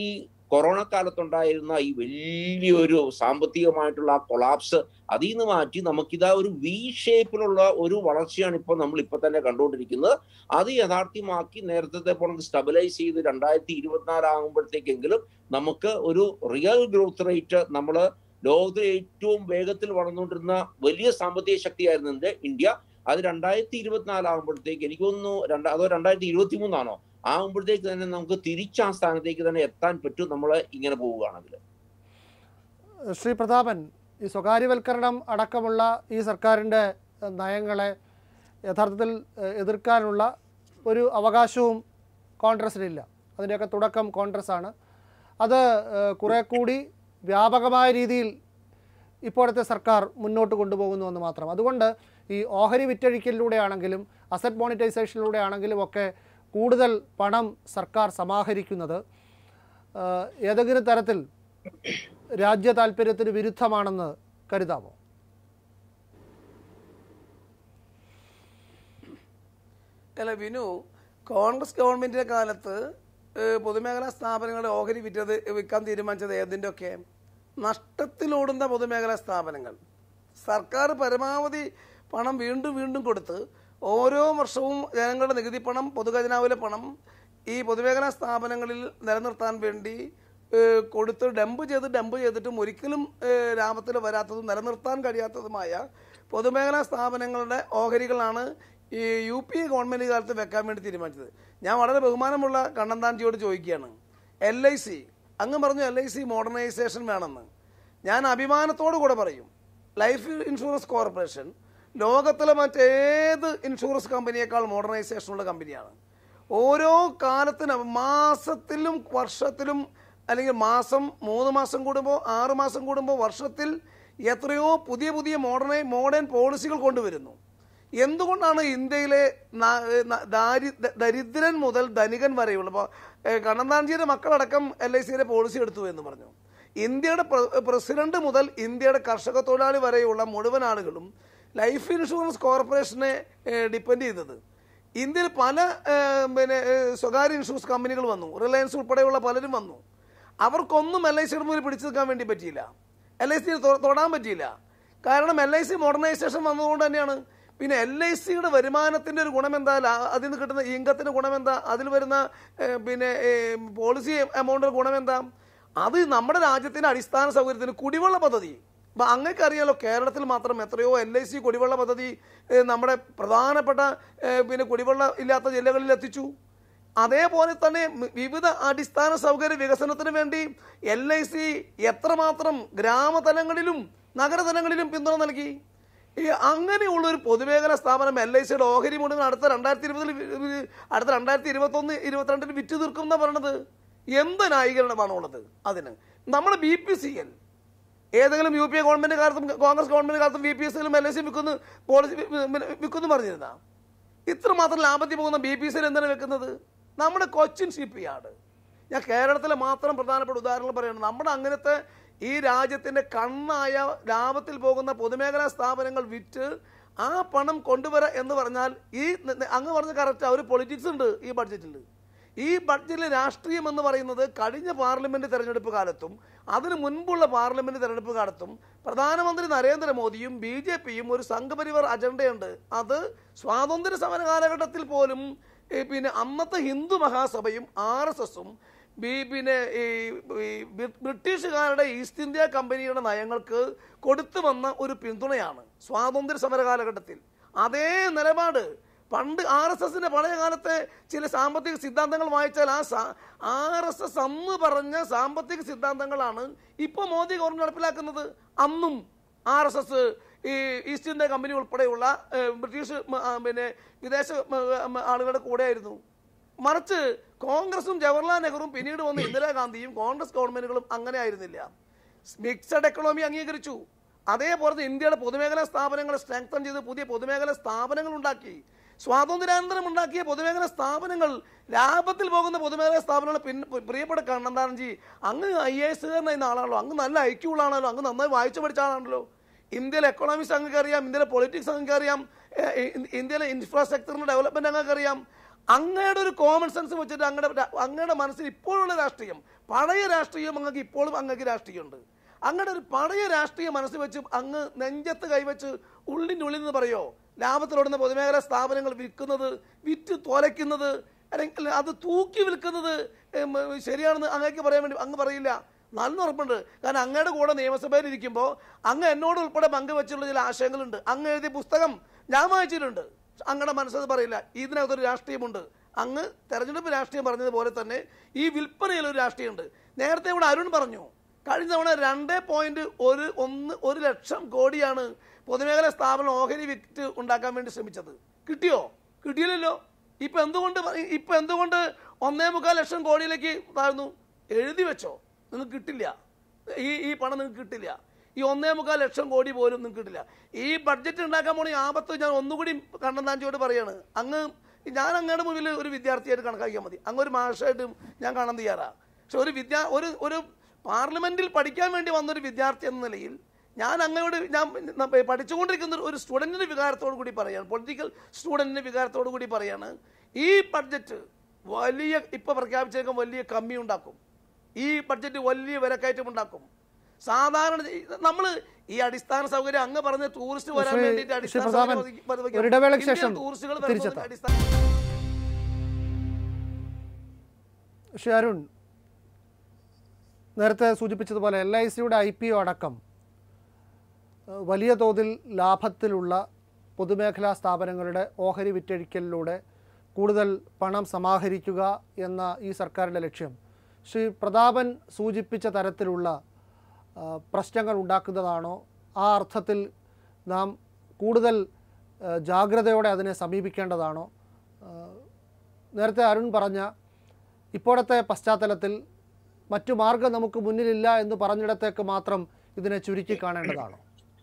കൊറോണ കാലത്തുണ്ടായിരുന്ന ഈ വലിയൊരു സാമ്പത്തികമായിട്ടുള്ള ആ കൊളാപ്സ് അതിൽ നിന്ന് മാറ്റി നമുക്കിതാ ഒരു വി ഷേപ്പിലുള്ള ഒരു വളർച്ചയാണ് ഇപ്പോൾ നമ്മൾ ഇപ്പൊ തന്നെ കണ്ടുകൊണ്ടിരിക്കുന്നത്. അത് യഥാർത്ഥമാക്കി നേരത്തെ പോലെ സ്റ്റെബിലൈസ് ചെയ്ത് രണ്ടായിരത്തി ഇരുപത്തിനാല് ആകുമ്പോഴത്തേക്കെങ്കിലും നമുക്ക് ഒരു റിയൽ ഗ്രോത്ത് റേറ്റ്, നമ്മൾ ലോകത്തിലെ ഏറ്റവും വേഗത്തിൽ വളർന്നുകൊണ്ടിരുന്ന വലിയ സാമ്പത്തിക ശക്തിയായിരുന്നു ഇന്ത്യ, അത് രണ്ടായിരത്തി ഇരുപത്തിനാല് ആകുമ്പോഴത്തേക്ക് എനിക്ക് തോന്നുന്നു രണ്ടാ അതോ രണ്ടായിരത്തി ഇരുപത്തി മൂന്നാണോ ആകുമ്പോഴത്തേക്ക് തന്നെ നമുക്ക് തിരിച്ച് ആ സ്ഥാനത്തേക്ക് തന്നെ എത്താൻ പറ്റും നമ്മൾ ഇങ്ങനെ പോവുകയാണെങ്കിൽ. ശ്രീ പ്രതാപൻ, ഈ സ്വകാര്യവൽക്കരണം അടക്കമുള്ള ഈ സർക്കാരിൻ്റെ നയങ്ങളെ യഥാർത്ഥത്തിൽ എതിർക്കാനുള്ള ഒരു അവകാശവും കോൺഗ്രസിനില്ല. അതിൻ്റെയൊക്കെ തുടക്കം കോൺഗ്രസ്സാണ്. അത് കുറേ കൂടി വ്യാപകമായ രീതിയിൽ ഇപ്പോഴത്തെ സർക്കാർ മുന്നോട്ട് കൊണ്ടുപോകുന്നുവെന്ന് മാത്രം. അതുകൊണ്ട് ഈ ഓഹരി വിറ്റഴിക്കലിലൂടെ ആണെങ്കിലും അസറ്റ് മോണിറ്റൈസേഷനിലൂടെ ആണെങ്കിലും ഒക്കെ കൂടുതൽ പണം സർക്കാർ സമാഹരിക്കുന്നത് ഏതെങ്കിലും തരത്തിൽ രാജ്യ താല്പര്യത്തിന് വിരുദ്ധമാണെന്ന് കരുതാമോ? അല്ല വിനു, കോൺഗ്രസ് ഗവൺമെൻറ്റിൻ്റെ കാലത്ത് പൊതുമേഖലാ സ്ഥാപനങ്ങളുടെ ഓഹരി വിറ്റത് വിൽക്കാൻ തീരുമാനിച്ചത് ഏതിൻ്റെ ഒക്കെ നഷ്ടത്തിലോടുന്ന പൊതുമേഖലാ സ്ഥാപനങ്ങൾ. സർക്കാർ പരമാവധി പണം വീണ്ടും വീണ്ടും കൊടുത്ത് ഓരോ വർഷവും ജനങ്ങളുടെ നികുതി പണം, പൊതുഖജനാവിലെ പണം ഈ പൊതുമേഖലാ സ്ഥാപനങ്ങളിൽ നിലനിർത്താൻ വേണ്ടി കൊടുത്ത് ഡംപ് ചെയ്ത് ഡംപ് ചെയ്തിട്ടും ഒരിക്കലും ലാഭത്തിൽ വരാത്തതും നിലനിർത്താൻ കഴിയാത്തതുമായ പൊതുമേഖലാ സ്ഥാപനങ്ങളുടെ ഓഹരികളാണ് ഈ യു പി എ ഗവൺമെൻറ് കാലത്ത് വെക്കാൻ വേണ്ടി തീരുമാനിച്ചത്. ഞാൻ വളരെ ബഹുമാനമുള്ള കണ്ണന്താൻജിയോട് ചോദിക്കുകയാണ്, എൽ ഐ സി അങ്ങ് പറഞ്ഞു എൽ ഐ സി മോഡേണൈസേഷൻ വേണമെന്ന്. ഞാൻ അഭിമാനത്തോടു കൂടെ പറയും, ലൈഫ് ഇൻഷുറൻസ് കോർപ്പറേഷൻ ലോകത്തിലെ മറ്റേത് ഇൻഷുറൻസ് കമ്പനിയേക്കാൾ മോഡേണൈസേഷനുള്ള കമ്പനിയാണ്. ഓരോ കാലത്തിന് മാസത്തിലും വർഷത്തിലും അല്ലെങ്കിൽ മാസം മൂന്ന് മാസം കൂടുമ്പോൾ ആറ് മാസം കൂടുമ്പോൾ വർഷത്തിൽ എത്രയോ പുതിയ പുതിയ മോഡേൺ മോഡേൺ പോളിസികൾ കൊണ്ടുവരുന്നു. എന്തുകൊണ്ടാണ് ഇന്ത്യയിലെ ദരിദ്രൻ മുതൽ ധനികൻ വരെയുള്ള, ഇപ്പോൾ കണ്ണന്താൻജിയുടെ മക്കളടക്കം എൽ ഐ സിയുടെ പോളിസി എടുത്തു എന്ന് പറഞ്ഞു. ഇന്ത്യയുടെ പ്രസിഡന്റ് മുതൽ ഇന്ത്യയുടെ കർഷക തൊഴിലാളി വരെയുള്ള മുഴുവൻ ആളുകളും ലൈഫ് ഇൻഷുറൻസ് കോർപ്പറേഷനെ ഡിപ്പെൻഡ് ചെയ്തത്. ഇന്ത്യയിൽ പല പിന്നെ സ്വകാര്യ ഇൻഷുറൻസ് കമ്പനികൾ വന്നു, റിലയൻസ് ഉൾപ്പെടെയുള്ള പലരും വന്നു. അവർക്കൊന്നും എൽ ഐ സിയുടെ മുന്നിൽ പിടിച്ചു നിൽക്കാൻ വേണ്ടി പറ്റിയില്ല, എൽ ഐ സി തൊടാൻ പറ്റിയില്ല. കാരണം എൽ ഐ സി മോഡേണൈസേഷൻ വന്നതുകൊണ്ട് തന്നെയാണ്. പിന്നെ എൽ ഐ സിയുടെ വരുമാനത്തിൻ്റെ ഒരു ഗുണമെന്താ, അതിൽ നിന്ന് കിട്ടുന്ന ഇൻകത്തിൻ്റെ ഗുണമെന്താ, അതിൽ വരുന്ന പിന്നെ പോളിസി എമൗണ്ടിൻ്റെ ഗുണമെന്താ, അത് നമ്മുടെ രാജ്യത്തിൻ്റെ അടിസ്ഥാന സൗകര്യത്തിന് കുടിവെള്ള പദ്ധതി. അപ്പം അങ്ങനെയൊക്കെ അറിയാലോ, കേരളത്തിൽ മാത്രം എത്രയോ എൽ ഐ സി കുടിവെള്ള പദ്ധതി നമ്മുടെ പ്രധാനപ്പെട്ട പിന്നെ കുടിവെള്ളം ഇല്ലാത്ത ജില്ലകളിൽ എത്തിച്ചു. അതേപോലെ തന്നെ വിവിധ അടിസ്ഥാന സൗകര്യ വികസനത്തിന് വേണ്ടി എൽ ഐ സി എത്രമാത്രം ഗ്രാമതലങ്ങളിലും നഗരതലങ്ങളിലും പിന്തുണ നൽകി. ഈ അങ്ങനെയുള്ളൊരു പൊതുമേഖലാ സ്ഥാപനം എൽ ഐ സിയുടെ ഓഹരി മുഴുവൻ അടുത്ത രണ്ടായിരത്തി ഇരുപതിൽ അടുത്ത രണ്ടായിരത്തി ഇരുപത്തൊന്ന് ഇരുപത്തിരണ്ടിൽ വിറ്റ് തീർക്കും എന്നാണ് പറയണത്. എന്ത് ന്യായീകരണമാണുള്ളത് അതിന്? നമ്മുടെ ബി പി സി എൽ ഏതെങ്കിലും യു പി എ ഗവൺമെൻറ് കാലത്തും കോൺഗ്രസ് ഗവൺമെൻറ് കാലത്തും ബി പി എസ് എല്ലും എൽ ഐ സി വിൽക്കുന്നു പോളിസി വിൽക്കുന്നു പറഞ്ഞിരുന്ന ഇത്രമാത്രം ലാഭത്തിൽ പോകുന്ന ബി പി സി എൽ എന്താണ് വെക്കുന്നത്? നമ്മുടെ കൊച്ചിൻ ഷിപ്പ് യാർഡ്. ഞാൻ കേരളത്തിലെ മാത്രം പ്രധാനപ്പെട്ട ഉദാഹരണങ്ങൾ പറയുന്നത്. നമ്മുടെ അങ്ങനത്തെ ഈ രാജ്യത്തിൻ്റെ കണ്ണായ ലാഭത്തിൽ പോകുന്ന പൊതുമേഖലാ സ്ഥാപനങ്ങൾ വിറ്റ് ആ പണം കൊണ്ടുവരാ എന്ന് പറഞ്ഞാൽ ഈ അങ്ങ് പറഞ്ഞ കറക്റ്റ് ഒരു പൊളിറ്റിക്സ് ഉണ്ട് ഈ ബഡ്ജറ്റിൽ. ഈ ബഡ്ജറ്റിലെ രാഷ്ട്രീയം എന്ന് പറയുന്നത് കഴിഞ്ഞ പാർലമെൻറ്റ് തെരഞ്ഞെടുപ്പ് കാലത്തും അതിന് മുൻപുള്ള പാർലമെൻറ്റ് തെരഞ്ഞെടുപ്പ് കാലത്തും പ്രധാനമന്ത്രി നരേന്ദ്രമോദിയും ബി ജെ പിയും ഒരു സംഘപരിവാർ അജണ്ടയുണ്ട്. അത് സ്വാതന്ത്ര്യ സമര കാലഘട്ടത്തിൽ പോലും പിന്നെ അന്നത്തെ ഹിന്ദു മഹാസഭയും ആർ എസ് എസും പിന്നെ ഈ ബ്രിട്ടീഷുകാരുടെ ഈസ്റ്റ് ഇന്ത്യ കമ്പനിയുടെ നയങ്ങൾക്ക് കൊടുത്തു വന്ന ഒരു പിന്തുണയാണ് സ്വാതന്ത്ര്യ സമര കാലഘട്ടത്തിൽ. അതേ നിലപാട് പണ്ട് ആർ എസ് എസിന്റെ പഴയ കാലത്തെ ചില സാമ്പത്തിക സിദ്ധാന്തങ്ങൾ വായിച്ചാൽ ആ ആർ എസ് എസ് അന്ന് പറഞ്ഞ സാമ്പത്തിക സിദ്ധാന്തങ്ങളാണ് ഇപ്പോൾ മോദി ഗവൺമെന്റ് നടപ്പിലാക്കുന്നത്. അന്നും ആർ എസ് എസ് ഈ ഈസ്റ്റ് ഇന്ത്യ കമ്പനി ഉൾപ്പെടെയുള്ള ബ്രിട്ടീഷ് പിന്നെ വിദേശ ആളുകളുടെ കൂടെയായിരുന്നു. മറിച്ച് കോൺഗ്രസും ജവഹർലാൽ നെഹ്റുവും പിന്നീട് വന്ന ഇന്ദിരാഗാന്ധിയും കോൺഗ്രസ് ഗവൺമെന്റുകളും അങ്ങനെ ആയിരുന്നില്ല. മിക്സഡ് എക്കണോമി അംഗീകരിച്ചു. അതേപോലെ ഇന്ത്യയുടെ പൊതുമേഖലാ സ്ഥാപനങ്ങളെ സ്ട്രെങ്തൻ ചെയ്ത് പുതിയ പൊതുമേഖലാ സ്ഥാപനങ്ങൾ ഉണ്ടാക്കി. സ്വാതന്ത്ര്യാനന്തരം ഉണ്ടാക്കിയ പൊതുമേഖലാ സ്ഥാപനങ്ങൾ, ലാഭത്തിൽ പോകുന്ന പൊതുമേഖലാ സ്ഥാപനങ്ങൾ പിന്നെ പ്രിയപ്പെട്ട കണ്ണന്താനജി, അങ്ങ് ഐ എ എസ് എന്ന ആളാണല്ലോ, അങ്ങ് നല്ല ഐക്യമുള്ള ആണല്ലോ, അങ്ങ് നന്നായി വായിച്ചു പഠിച്ച ആളാണല്ലോ. ഇന്ത്യയിലെ എക്കണോമിക്സ് അങ്ങക്ക് അറിയാം, ഇന്ത്യയിലെ പൊളിറ്റിക്സ് അങ്ങക്ക് അറിയാം, ഇന്ത്യയിലെ ഇൻഫ്രാസ്ട്രക്ചറിന്റെ ഡെവലപ്മെന്റ് അങ്ങക്ക് അറിയാം. അങ്ങയുടെ ഒരു കോമൺ സെൻസ് വെച്ചിട്ട് അങ്ങയുടെ അങ്ങയുടെ മനസ്സിൽ ഇപ്പോഴുള്ള രാഷ്ട്രീയം, പഴയ രാഷ്ട്രീയം അങ്ങക്ക് ഇപ്പോഴും അങ്ങക്ക് രാഷ്ട്രീയമുണ്ട്. അങ്ങയുടെ ഒരു പഴയ രാഷ്ട്രീയ മനസ്സിൽ വെച്ച് അങ്ങ് നെഞ്ചത്ത് കൈവച്ച് ഉള്ളിൻ്റെ ഉള്ളിൽ നിന്ന് പറയോ ലാഭത്തിലോടുന്ന പൊതുമേഖലാ സ്ഥാപനങ്ങൾ വിൽക്കുന്നത്, വിറ്റ് തോലയ്ക്കുന്നത്, അല്ലെങ്കിൽ അത് തൂക്കി വിൽക്കുന്നത് ശരിയാണെന്ന് അങ്ങേക്ക് പറയാൻ വേണ്ടി അങ്ങ് പറയില്ല. നല്ല ഉറപ്പുണ്ട്. കാരണം അങ്ങയുടെ കൂടെ നിയമസഭയിൽ ഇരിക്കുമ്പോൾ അങ്ങ് എന്നോട് ഉൾപ്പെടെ പങ്കുവെച്ചുള്ള ചില ആശയങ്ങളുണ്ട്. അങ്ങ് എഴുതിയ പുസ്തകം ഞാൻ വായിച്ചിട്ടുണ്ട്. അങ്ങയുടെ മനസ്സത് പറയില്ല. ഇതിനകത്തൊരു രാഷ്ട്രീയമുണ്ട്. അങ്ങ് തെരഞ്ഞെടുപ്പ് രാഷ്ട്രീയം പറഞ്ഞതുപോലെ തന്നെ ഈ വിൽപ്പനയിലൊരു രാഷ്ട്രീയമുണ്ട്. നേരത്തെ ഇവിടെ അരുൺ പറഞ്ഞു, കഴിഞ്ഞ തവണ രണ്ട് പോയിന്റ് ഒരു ഒന്ന് ഒരു ലക്ഷം കോടിയാണ് പൊതുമേഖലാ സ്ഥാപനം ഓഹരി വിറ്റ് ഉണ്ടാക്കാൻ വേണ്ടി ശ്രമിച്ചത്. കിട്ടിയോ? കിട്ടിയില്ലല്ലോ. ഇപ്പൊ എന്തുകൊണ്ട് ഇപ്പൊ എന്തുകൊണ്ട് ഒന്നേ മുക്കാൽ ലക്ഷം കോടിയിലേക്ക് താഴ്ന്നു? എഴുതി വെച്ചോ, നിങ്ങൾക്ക് കിട്ടില്ല. ഈ ഈ പണം നിങ്ങൾക്ക് കിട്ടില്ല. ഈ ഒന്നേ മുക്കാൽ ലക്ഷം കോടി പോലും നിങ്ങൾക്ക് കിട്ടില്ല. ഈ ബഡ്ജറ്റ് ഉണ്ടാക്കാൻ പോണ ആപത്ത് ഞാൻ ഒന്നുകൂടി കണ്ണന്താഞ്ചിയോട് പറയാണ്. അങ്ങ് ഞാൻ അങ്ങയുടെ മുന്നിൽ ഒരു വിദ്യാർത്ഥിയായിട്ട് കണക്കാക്കിയാൽ മതി. അങ്ങ് ഒരു മാഷായിട്ട് ഞാൻ കാണാൻ തയ്യാറാണ്. പക്ഷെ ഒരു വിദ്യാ ഒരു ഒരു പാർലമെന്റിൽ പഠിക്കാൻ വേണ്ടി വന്നൊരു വിദ്യാർത്ഥി എന്ന നിലയിൽ ഞാൻ അങ്ങയോട് ഞാൻ പഠിച്ചുകൊണ്ടിരിക്കുന്ന ഒരു സ്റ്റുഡൻറ്റിൻ്റെ വികാരത്തോടു കൂടി പറയാണ്, പൊളിറ്റിക്കൽ സ്റ്റുഡൻറ്റിൻ്റെ വികാരത്തോടു കൂടി പറയാണ്, ഈ ബഡ്ജറ്റ് വലിയ ഇപ്പോൾ പ്രഖ്യാപിച്ചേക്കും വലിയ കമ്മി ഉണ്ടാക്കും. ഈ ബഡ്ജറ്റ് വലിയ വിലക്കയറ്റം ഉണ്ടാക്കും. സാധാരണ നമ്മൾ ഈ അടിസ്ഥാന സൗകര്യം അങ്ങ് പറഞ്ഞ ടൂറിസ്റ്റ് വരാൻ വേണ്ടിയിട്ട് അടിസ്ഥാന ടൂറിസ്റ്റുകൾ അടിസ്ഥാന ശ്രീ അരുൺ നേരത്തെ സൂചിപ്പിച്ചതുപോലെ എൽ ഐ സിയുടെ ഐ പി ഒ അടക്കം വലിയ തോതിൽ ലാഭത്തിലുള്ള പൊതുമേഖലാ സ്ഥാപനങ്ങളുടെ ഓഹരി വിറ്റഴിക്കലിലൂടെ കൂടുതൽ പണം സമാഹരിക്കുക എന്ന ഈ സർക്കാരിൻ്റെ ലക്ഷ്യം ശ്രീ പ്രതാപൻ സൂചിപ്പിച്ച തരത്തിലുള്ള പ്രശ്നങ്ങൾ ഉണ്ടാക്കുന്നതാണോ? ആ അർത്ഥത്തിൽ നാം കൂടുതൽ ജാഗ്രതയോടെ അതിനെ സമീപിക്കേണ്ടതാണോ? നേരത്തെ അരുൺ പറഞ്ഞ ഇപ്പോഴത്തെ പശ്ചാത്തലത്തിൽ മറ്റു മാർഗം നമുക്ക് മുന്നിലില്ല എന്ന് പറഞ്ഞിടത്തേക്ക് മാത്രം ഇതിനെ ചുരുക്കി കാണേണ്ടതാണോ?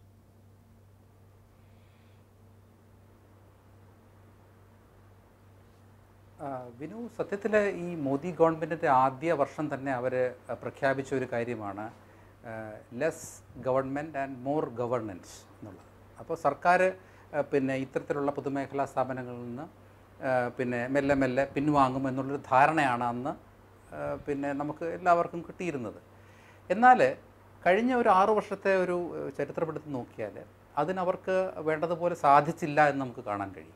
വിനു, സത്യത്തിൽ ഈ മോദി ഗവൺമെൻറ്റിൻ്റെ ആദ്യ വർഷം തന്നെ അവർ പ്രഖ്യാപിച്ച ഒരു കാര്യമാണ് less government and more governance എന്നുള്ളത്. അപ്പോൾ സർക്കാർ പിന്നെ ഇത്തരത്തിലുള്ള പൊതുമേഖലാ സ്ഥാപനങ്ങളിൽ നിന്ന് പിന്നെ മെല്ലെ മെല്ലെ പിൻവാങ്ങും എന്നുള്ളൊരു ധാരണയാണ് അന്ന് പിന്നെ നമുക്ക് എല്ലാവർക്കും കിട്ടിയിരുന്നത്. എന്നാൽ കഴിഞ്ഞ ഒരു ആറു വർഷത്തെ ഒരു ചരിത്രപ്പെടുത്തി നോക്കിയാൽ അതിനവർക്ക് വേണ്ടതുപോലെ സാധിച്ചില്ല എന്ന് നമുക്ക് കാണാൻ കഴിയും.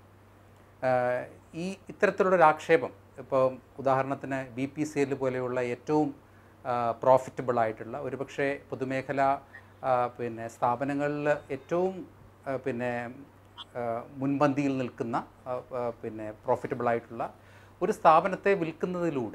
ഈ ഇത്തരത്തിലുള്ളൊരു ആക്ഷേപം ഇപ്പോൾ ഉദാഹരണത്തിന് ബി പി സി എൽ പോലെയുള്ള ഏറ്റവും പ്രോഫിറ്റബിളായിട്ടുള്ള ഒരുപക്ഷെ പൊതുമേഖലാ പിന്നെ സ്ഥാപനങ്ങളിൽ ഏറ്റവും പിന്നെ മുൻപന്തിയിൽ നിൽക്കുന്ന പിന്നെ പ്രോഫിറ്റബിളായിട്ടുള്ള ഒരു സ്ഥാപനത്തെ വിൽക്കുന്നതിലൂടെ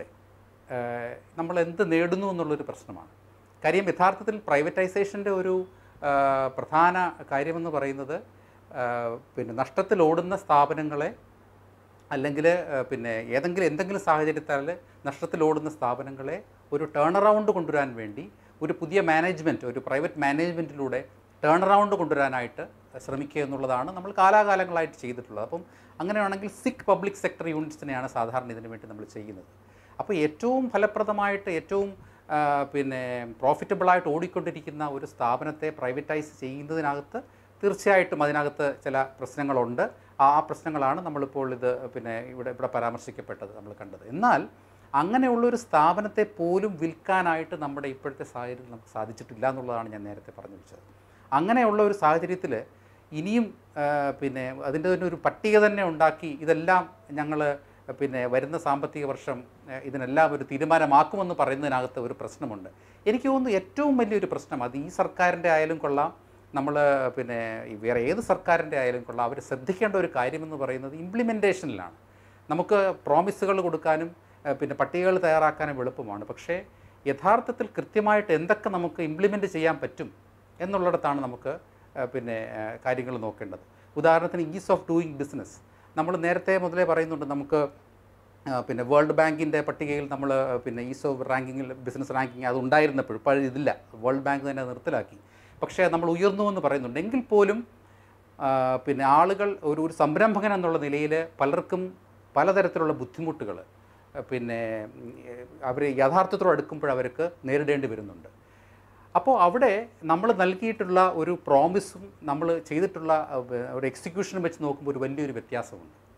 നമ്മൾ എന്ത് നേടുന്നു എന്നുള്ളൊരു പ്രശ്നമാണ്. കാര്യം യഥാർത്ഥത്തിൽ പ്രൈവറ്റൈസേഷൻ്റെ ഒരു പ്രധാന കാര്യമെന്ന് പറയുന്നത് പിന്നെ നഷ്ടത്തിലോടുന്ന സ്ഥാപനങ്ങളെ അല്ലെങ്കിൽ പിന്നെ ഏതെങ്കിലും എന്തെങ്കിലും സാഹചര്യത്താൽ നഷ്ടത്തിലോടുന്ന സ്ഥാപനങ്ങളെ ഒരു ടേൺ അറൗണ്ട് കൊണ്ടുവരാൻ വേണ്ടി ഒരു പുതിയ മാനേജ്മെൻറ്റ്, ഒരു പ്രൈവറ്റ് മാനേജ്മെൻറ്റിലൂടെ ടേൺ അറൗണ്ട് കൊണ്ടുവരാനായിട്ട് ശ്രമിക്കുക എന്നുള്ളതാണ് നമ്മൾ കാലാകാലങ്ങളായിട്ട് ചെയ്തിട്ടുള്ളത്. അപ്പം അങ്ങനെയാണെങ്കിൽ സിക്ക് പബ്ലിക് സെക്ടർ യൂണിറ്റ്സിനെയാണ് സാധാരണ ഇതിനു വേണ്ടി നമ്മൾ ചെയ്യുന്നത്. അപ്പോൾ ഏറ്റവും ഫലപ്രദമായിട്ട് ഏറ്റവും പിന്നെ പ്രോഫിറ്റബിളായിട്ട് ഓടിക്കൊണ്ടിരിക്കുന്ന ഒരു സ്ഥാപനത്തെ പ്രൈവറ്റൈസ് ചെയ്യുന്നതിനകത്ത് തീർച്ചയായിട്ടും അതിനകത്ത് ചില പ്രശ്നങ്ങളുണ്ട്. ആ പ്രശ്നങ്ങളാണ് നമ്മളിപ്പോൾ ഇത് പിന്നെ ഇവിടെ ഇവിടെ പരാമർശിക്കപ്പെട്ടത് നമ്മൾ കണ്ടത്. എന്നാൽ അങ്ങനെയുള്ളൊരു സ്ഥാപനത്തെ പോലും വിൽക്കാനായിട്ട് നമ്മുടെ ഇപ്പോഴത്തെ സാഹചര്യത്തിൽ നമുക്ക് സാധിച്ചിട്ടില്ല എന്നുള്ളതാണ് ഞാൻ നേരത്തെ പറഞ്ഞു വെച്ചത്. അങ്ങനെയുള്ള ഒരു സാഹചര്യത്തിൽ ഇനിയും പിന്നെ അതിൻ്റെ തന്നെ ഒരു പട്ടിക തന്നെ ഉണ്ടാക്കി ഇതെല്ലാം ഞങ്ങൾ പിന്നെ വരുന്ന സാമ്പത്തിക വർഷം ഇതിനെല്ലാം ഒരു തീരുമാനമാക്കുമെന്ന് പറയുന്നതിനകത്ത് ഒരു പ്രശ്നമുണ്ട്. എനിക്ക് തോന്നുന്നു ഏറ്റവും വലിയൊരു പ്രശ്നം അത് ഈ സർക്കാരിൻ്റെ ആയാലും കൊള്ളാം, നമ്മൾ പിന്നെ വേറെ ഏത് സർക്കാരിൻ്റെ ആയാലും കൊള്ളാം, അവർ ശ്രദ്ധിക്കേണ്ട ഒരു കാര്യമെന്ന് പറയുന്നത് ഇംപ്ലിമെൻറ്റേഷനിലാണ്. നമുക്ക് പ്രോമിസുകൾ കൊടുക്കാനും പിന്നെ പട്ടികകൾ തയ്യാറാക്കാനും എളുപ്പമാണ്. പക്ഷേ യഥാർത്ഥത്തിൽ കൃത്യമായിട്ട് എന്തൊക്കെ നമുക്ക് ഇംപ്ലിമെൻറ്റ് ചെയ്യാൻ പറ്റും എന്നുള്ളിടത്താണ് നമുക്ക് പിന്നെ കാര്യങ്ങൾ നോക്കേണ്ടത്. ഉദാഹരണത്തിന് ഈസ് ഓഫ് ഡൂയിങ് ബിസിനസ് നമ്മൾ നേരത്തെ മുതലേ പറയുന്നുണ്ട്. നമുക്ക് പിന്നെ വേൾഡ് ബാങ്കിൻ്റെ പട്ടികയിൽ നമ്മൾ പിന്നെ ഈസ് ഓഫ് റാങ്കിങ്ങിൽ ബിസിനസ് റാങ്കിങ് അത് ഉണ്ടായിരുന്നപ്പോഴും ഇപ്പോൾ ഇതില്ല, വേൾഡ് ബാങ്ക് തന്നെ നിർത്തലാക്കി. പക്ഷേ നമ്മൾ ഉയർന്നു എന്ന് പറയുന്നുണ്ട്. എങ്കിൽ പോലും പിന്നെ ആളുകൾ ഒരു ഒരു സംരംഭകൻ എന്നുള്ള നിലയിൽ പലർക്കും പലതരത്തിലുള്ള ബുദ്ധിമുട്ടുകൾ പിന്നെ അവർ യാഥാർത്ഥ്യത്തോട് അടുക്കുമ്പോൾ അവർക്ക് നേരിടേണ്ടി വരുന്നുണ്ട്. അപ്പോൾ അവിടെ നമ്മൾ നൽകിയിട്ടുള്ള ഒരു പ്രോമിസും നമ്മൾ ചെയ്തിട്ടുള്ള ഒരു എക്സിക്യൂഷനും വെച്ച് നോക്കുമ്പോൾ ഒരു വലിയൊരു വ്യത്യാസമുണ്ട്.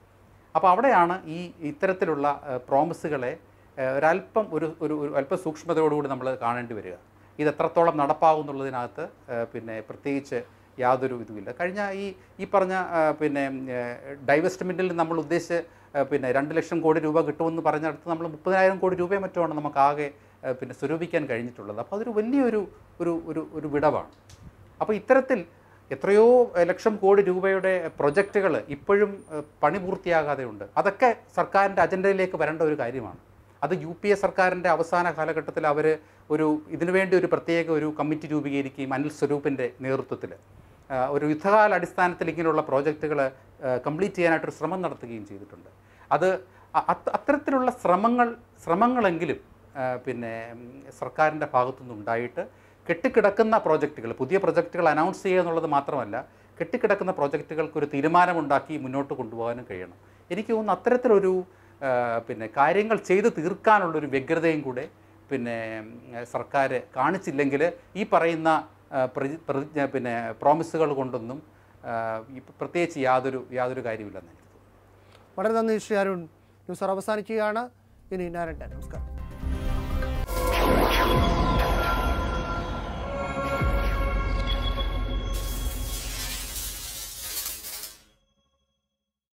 അപ്പോൾ അവിടെയാണ് ഈ ഇത്തരത്തിലുള്ള പ്രോമിസുകളെ ഒരല്പം ഒരു ഒരു ഒരു അല്പം സൂക്ഷ്മതയോടുകൂടി നമ്മൾ കാണേണ്ടി വരിക. ഇത് എത്രത്തോളം നടപ്പാകും എന്നുള്ളതിനകത്ത് പിന്നെ പ്രത്യേകിച്ച് യാതൊരു ഇതുമില്ല. കഴിഞ്ഞ ഈ ഈ പറഞ്ഞ പിന്നെ ഡൈവെസ്റ്റ്മെൻറ്റിൽ നമ്മൾ ഉദ്ദേശിച്ച് പിന്നെ രണ്ട് ലക്ഷം കോടി രൂപ കിട്ടുമെന്ന് പറഞ്ഞിടത്ത് നമ്മൾ മുപ്പതിനായിരം കോടി രൂപയെ മറ്റുമാണ് നമുക്കാകെ പിന്നെ സ്വരൂപിക്കാൻ കഴിഞ്ഞിട്ടുള്ളത്. അപ്പോൾ അതൊരു വലിയൊരു ഒരു ഒരു ഒരു വിടവാണ്. അപ്പോൾ ഇത്തരത്തിൽ എത്രയോ ലക്ഷം കോടി രൂപയുടെ പ്രൊജക്റ്റുകൾ ഇപ്പോഴും പണി പൂർത്തിയാകാതെ ഉണ്ട്. അതൊക്കെ സർക്കാരിൻ്റെ അജണ്ടയിലേക്ക് വരേണ്ട ഒരു കാര്യമാണ്. അത് യു പി എ സർക്കാരിൻ്റെ അവസാന കാലഘട്ടത്തിൽ അവർ ഒരു ഇതിനുവേണ്ടി ഒരു പ്രത്യേക ഒരു കമ്മിറ്റി രൂപീകരിക്കുകയും അനിൽ സ്വരൂപിൻ്റെ നേതൃത്വത്തിൽ ഒരു യുദ്ധകാല അടിസ്ഥാനത്തിൽ ഇങ്ങനെയുള്ള പ്രോജക്റ്റുകൾ കംപ്ലീറ്റ് ചെയ്യാനായിട്ടൊരു ശ്രമം നടത്തുകയും ചെയ്തിട്ടുണ്ട്. അത് അത്തരത്തിലുള്ള ശ്രമങ്ങൾ ശ്രമങ്ങളെങ്കിലും പിന്നെ സർക്കാരിൻ്റെ ഭാഗത്തുനിന്ന് ഉണ്ടായിട്ട് കെട്ടിക്കിടക്കുന്ന പ്രോജക്റ്റുകൾ, പുതിയ പ്രോജക്റ്റുകൾ അനൗൺസ് ചെയ്യുക എന്നുള്ളത് മാത്രമല്ല, കെട്ടിക്കിടക്കുന്ന പ്രോജക്റ്റുകൾക്കൊരു തീരുമാനമുണ്ടാക്കി മുന്നോട്ട് കൊണ്ടുപോകാനും കഴിയണം. എനിക്ക് തോന്നുന്നു അത്തരത്തിലൊരു പിന്നെ കാര്യങ്ങൾ ചെയ്ത് തീർക്കാനുള്ളൊരു വ്യഗ്രതയും കൂടെ പിന്നെ സർക്കാർ കാണിച്ചില്ലെങ്കിൽ ഈ പറയുന്ന പ്രതിജ്ഞ പിന്നെ പ്രോമിസുകൾ കൊണ്ടൊന്നും പ്രത്യേകിച്ച് യാതൊരു യാതൊരു കാര്യമില്ലെന്ന് എനിക്ക് തോന്നുന്നു. വളരെ നന്ദി ശ്രീ അരുൺ. ന്യൂസ് അവസാനിക്കുകയാണ്. ഇനി നാരായണൻ, നമസ്കാരം.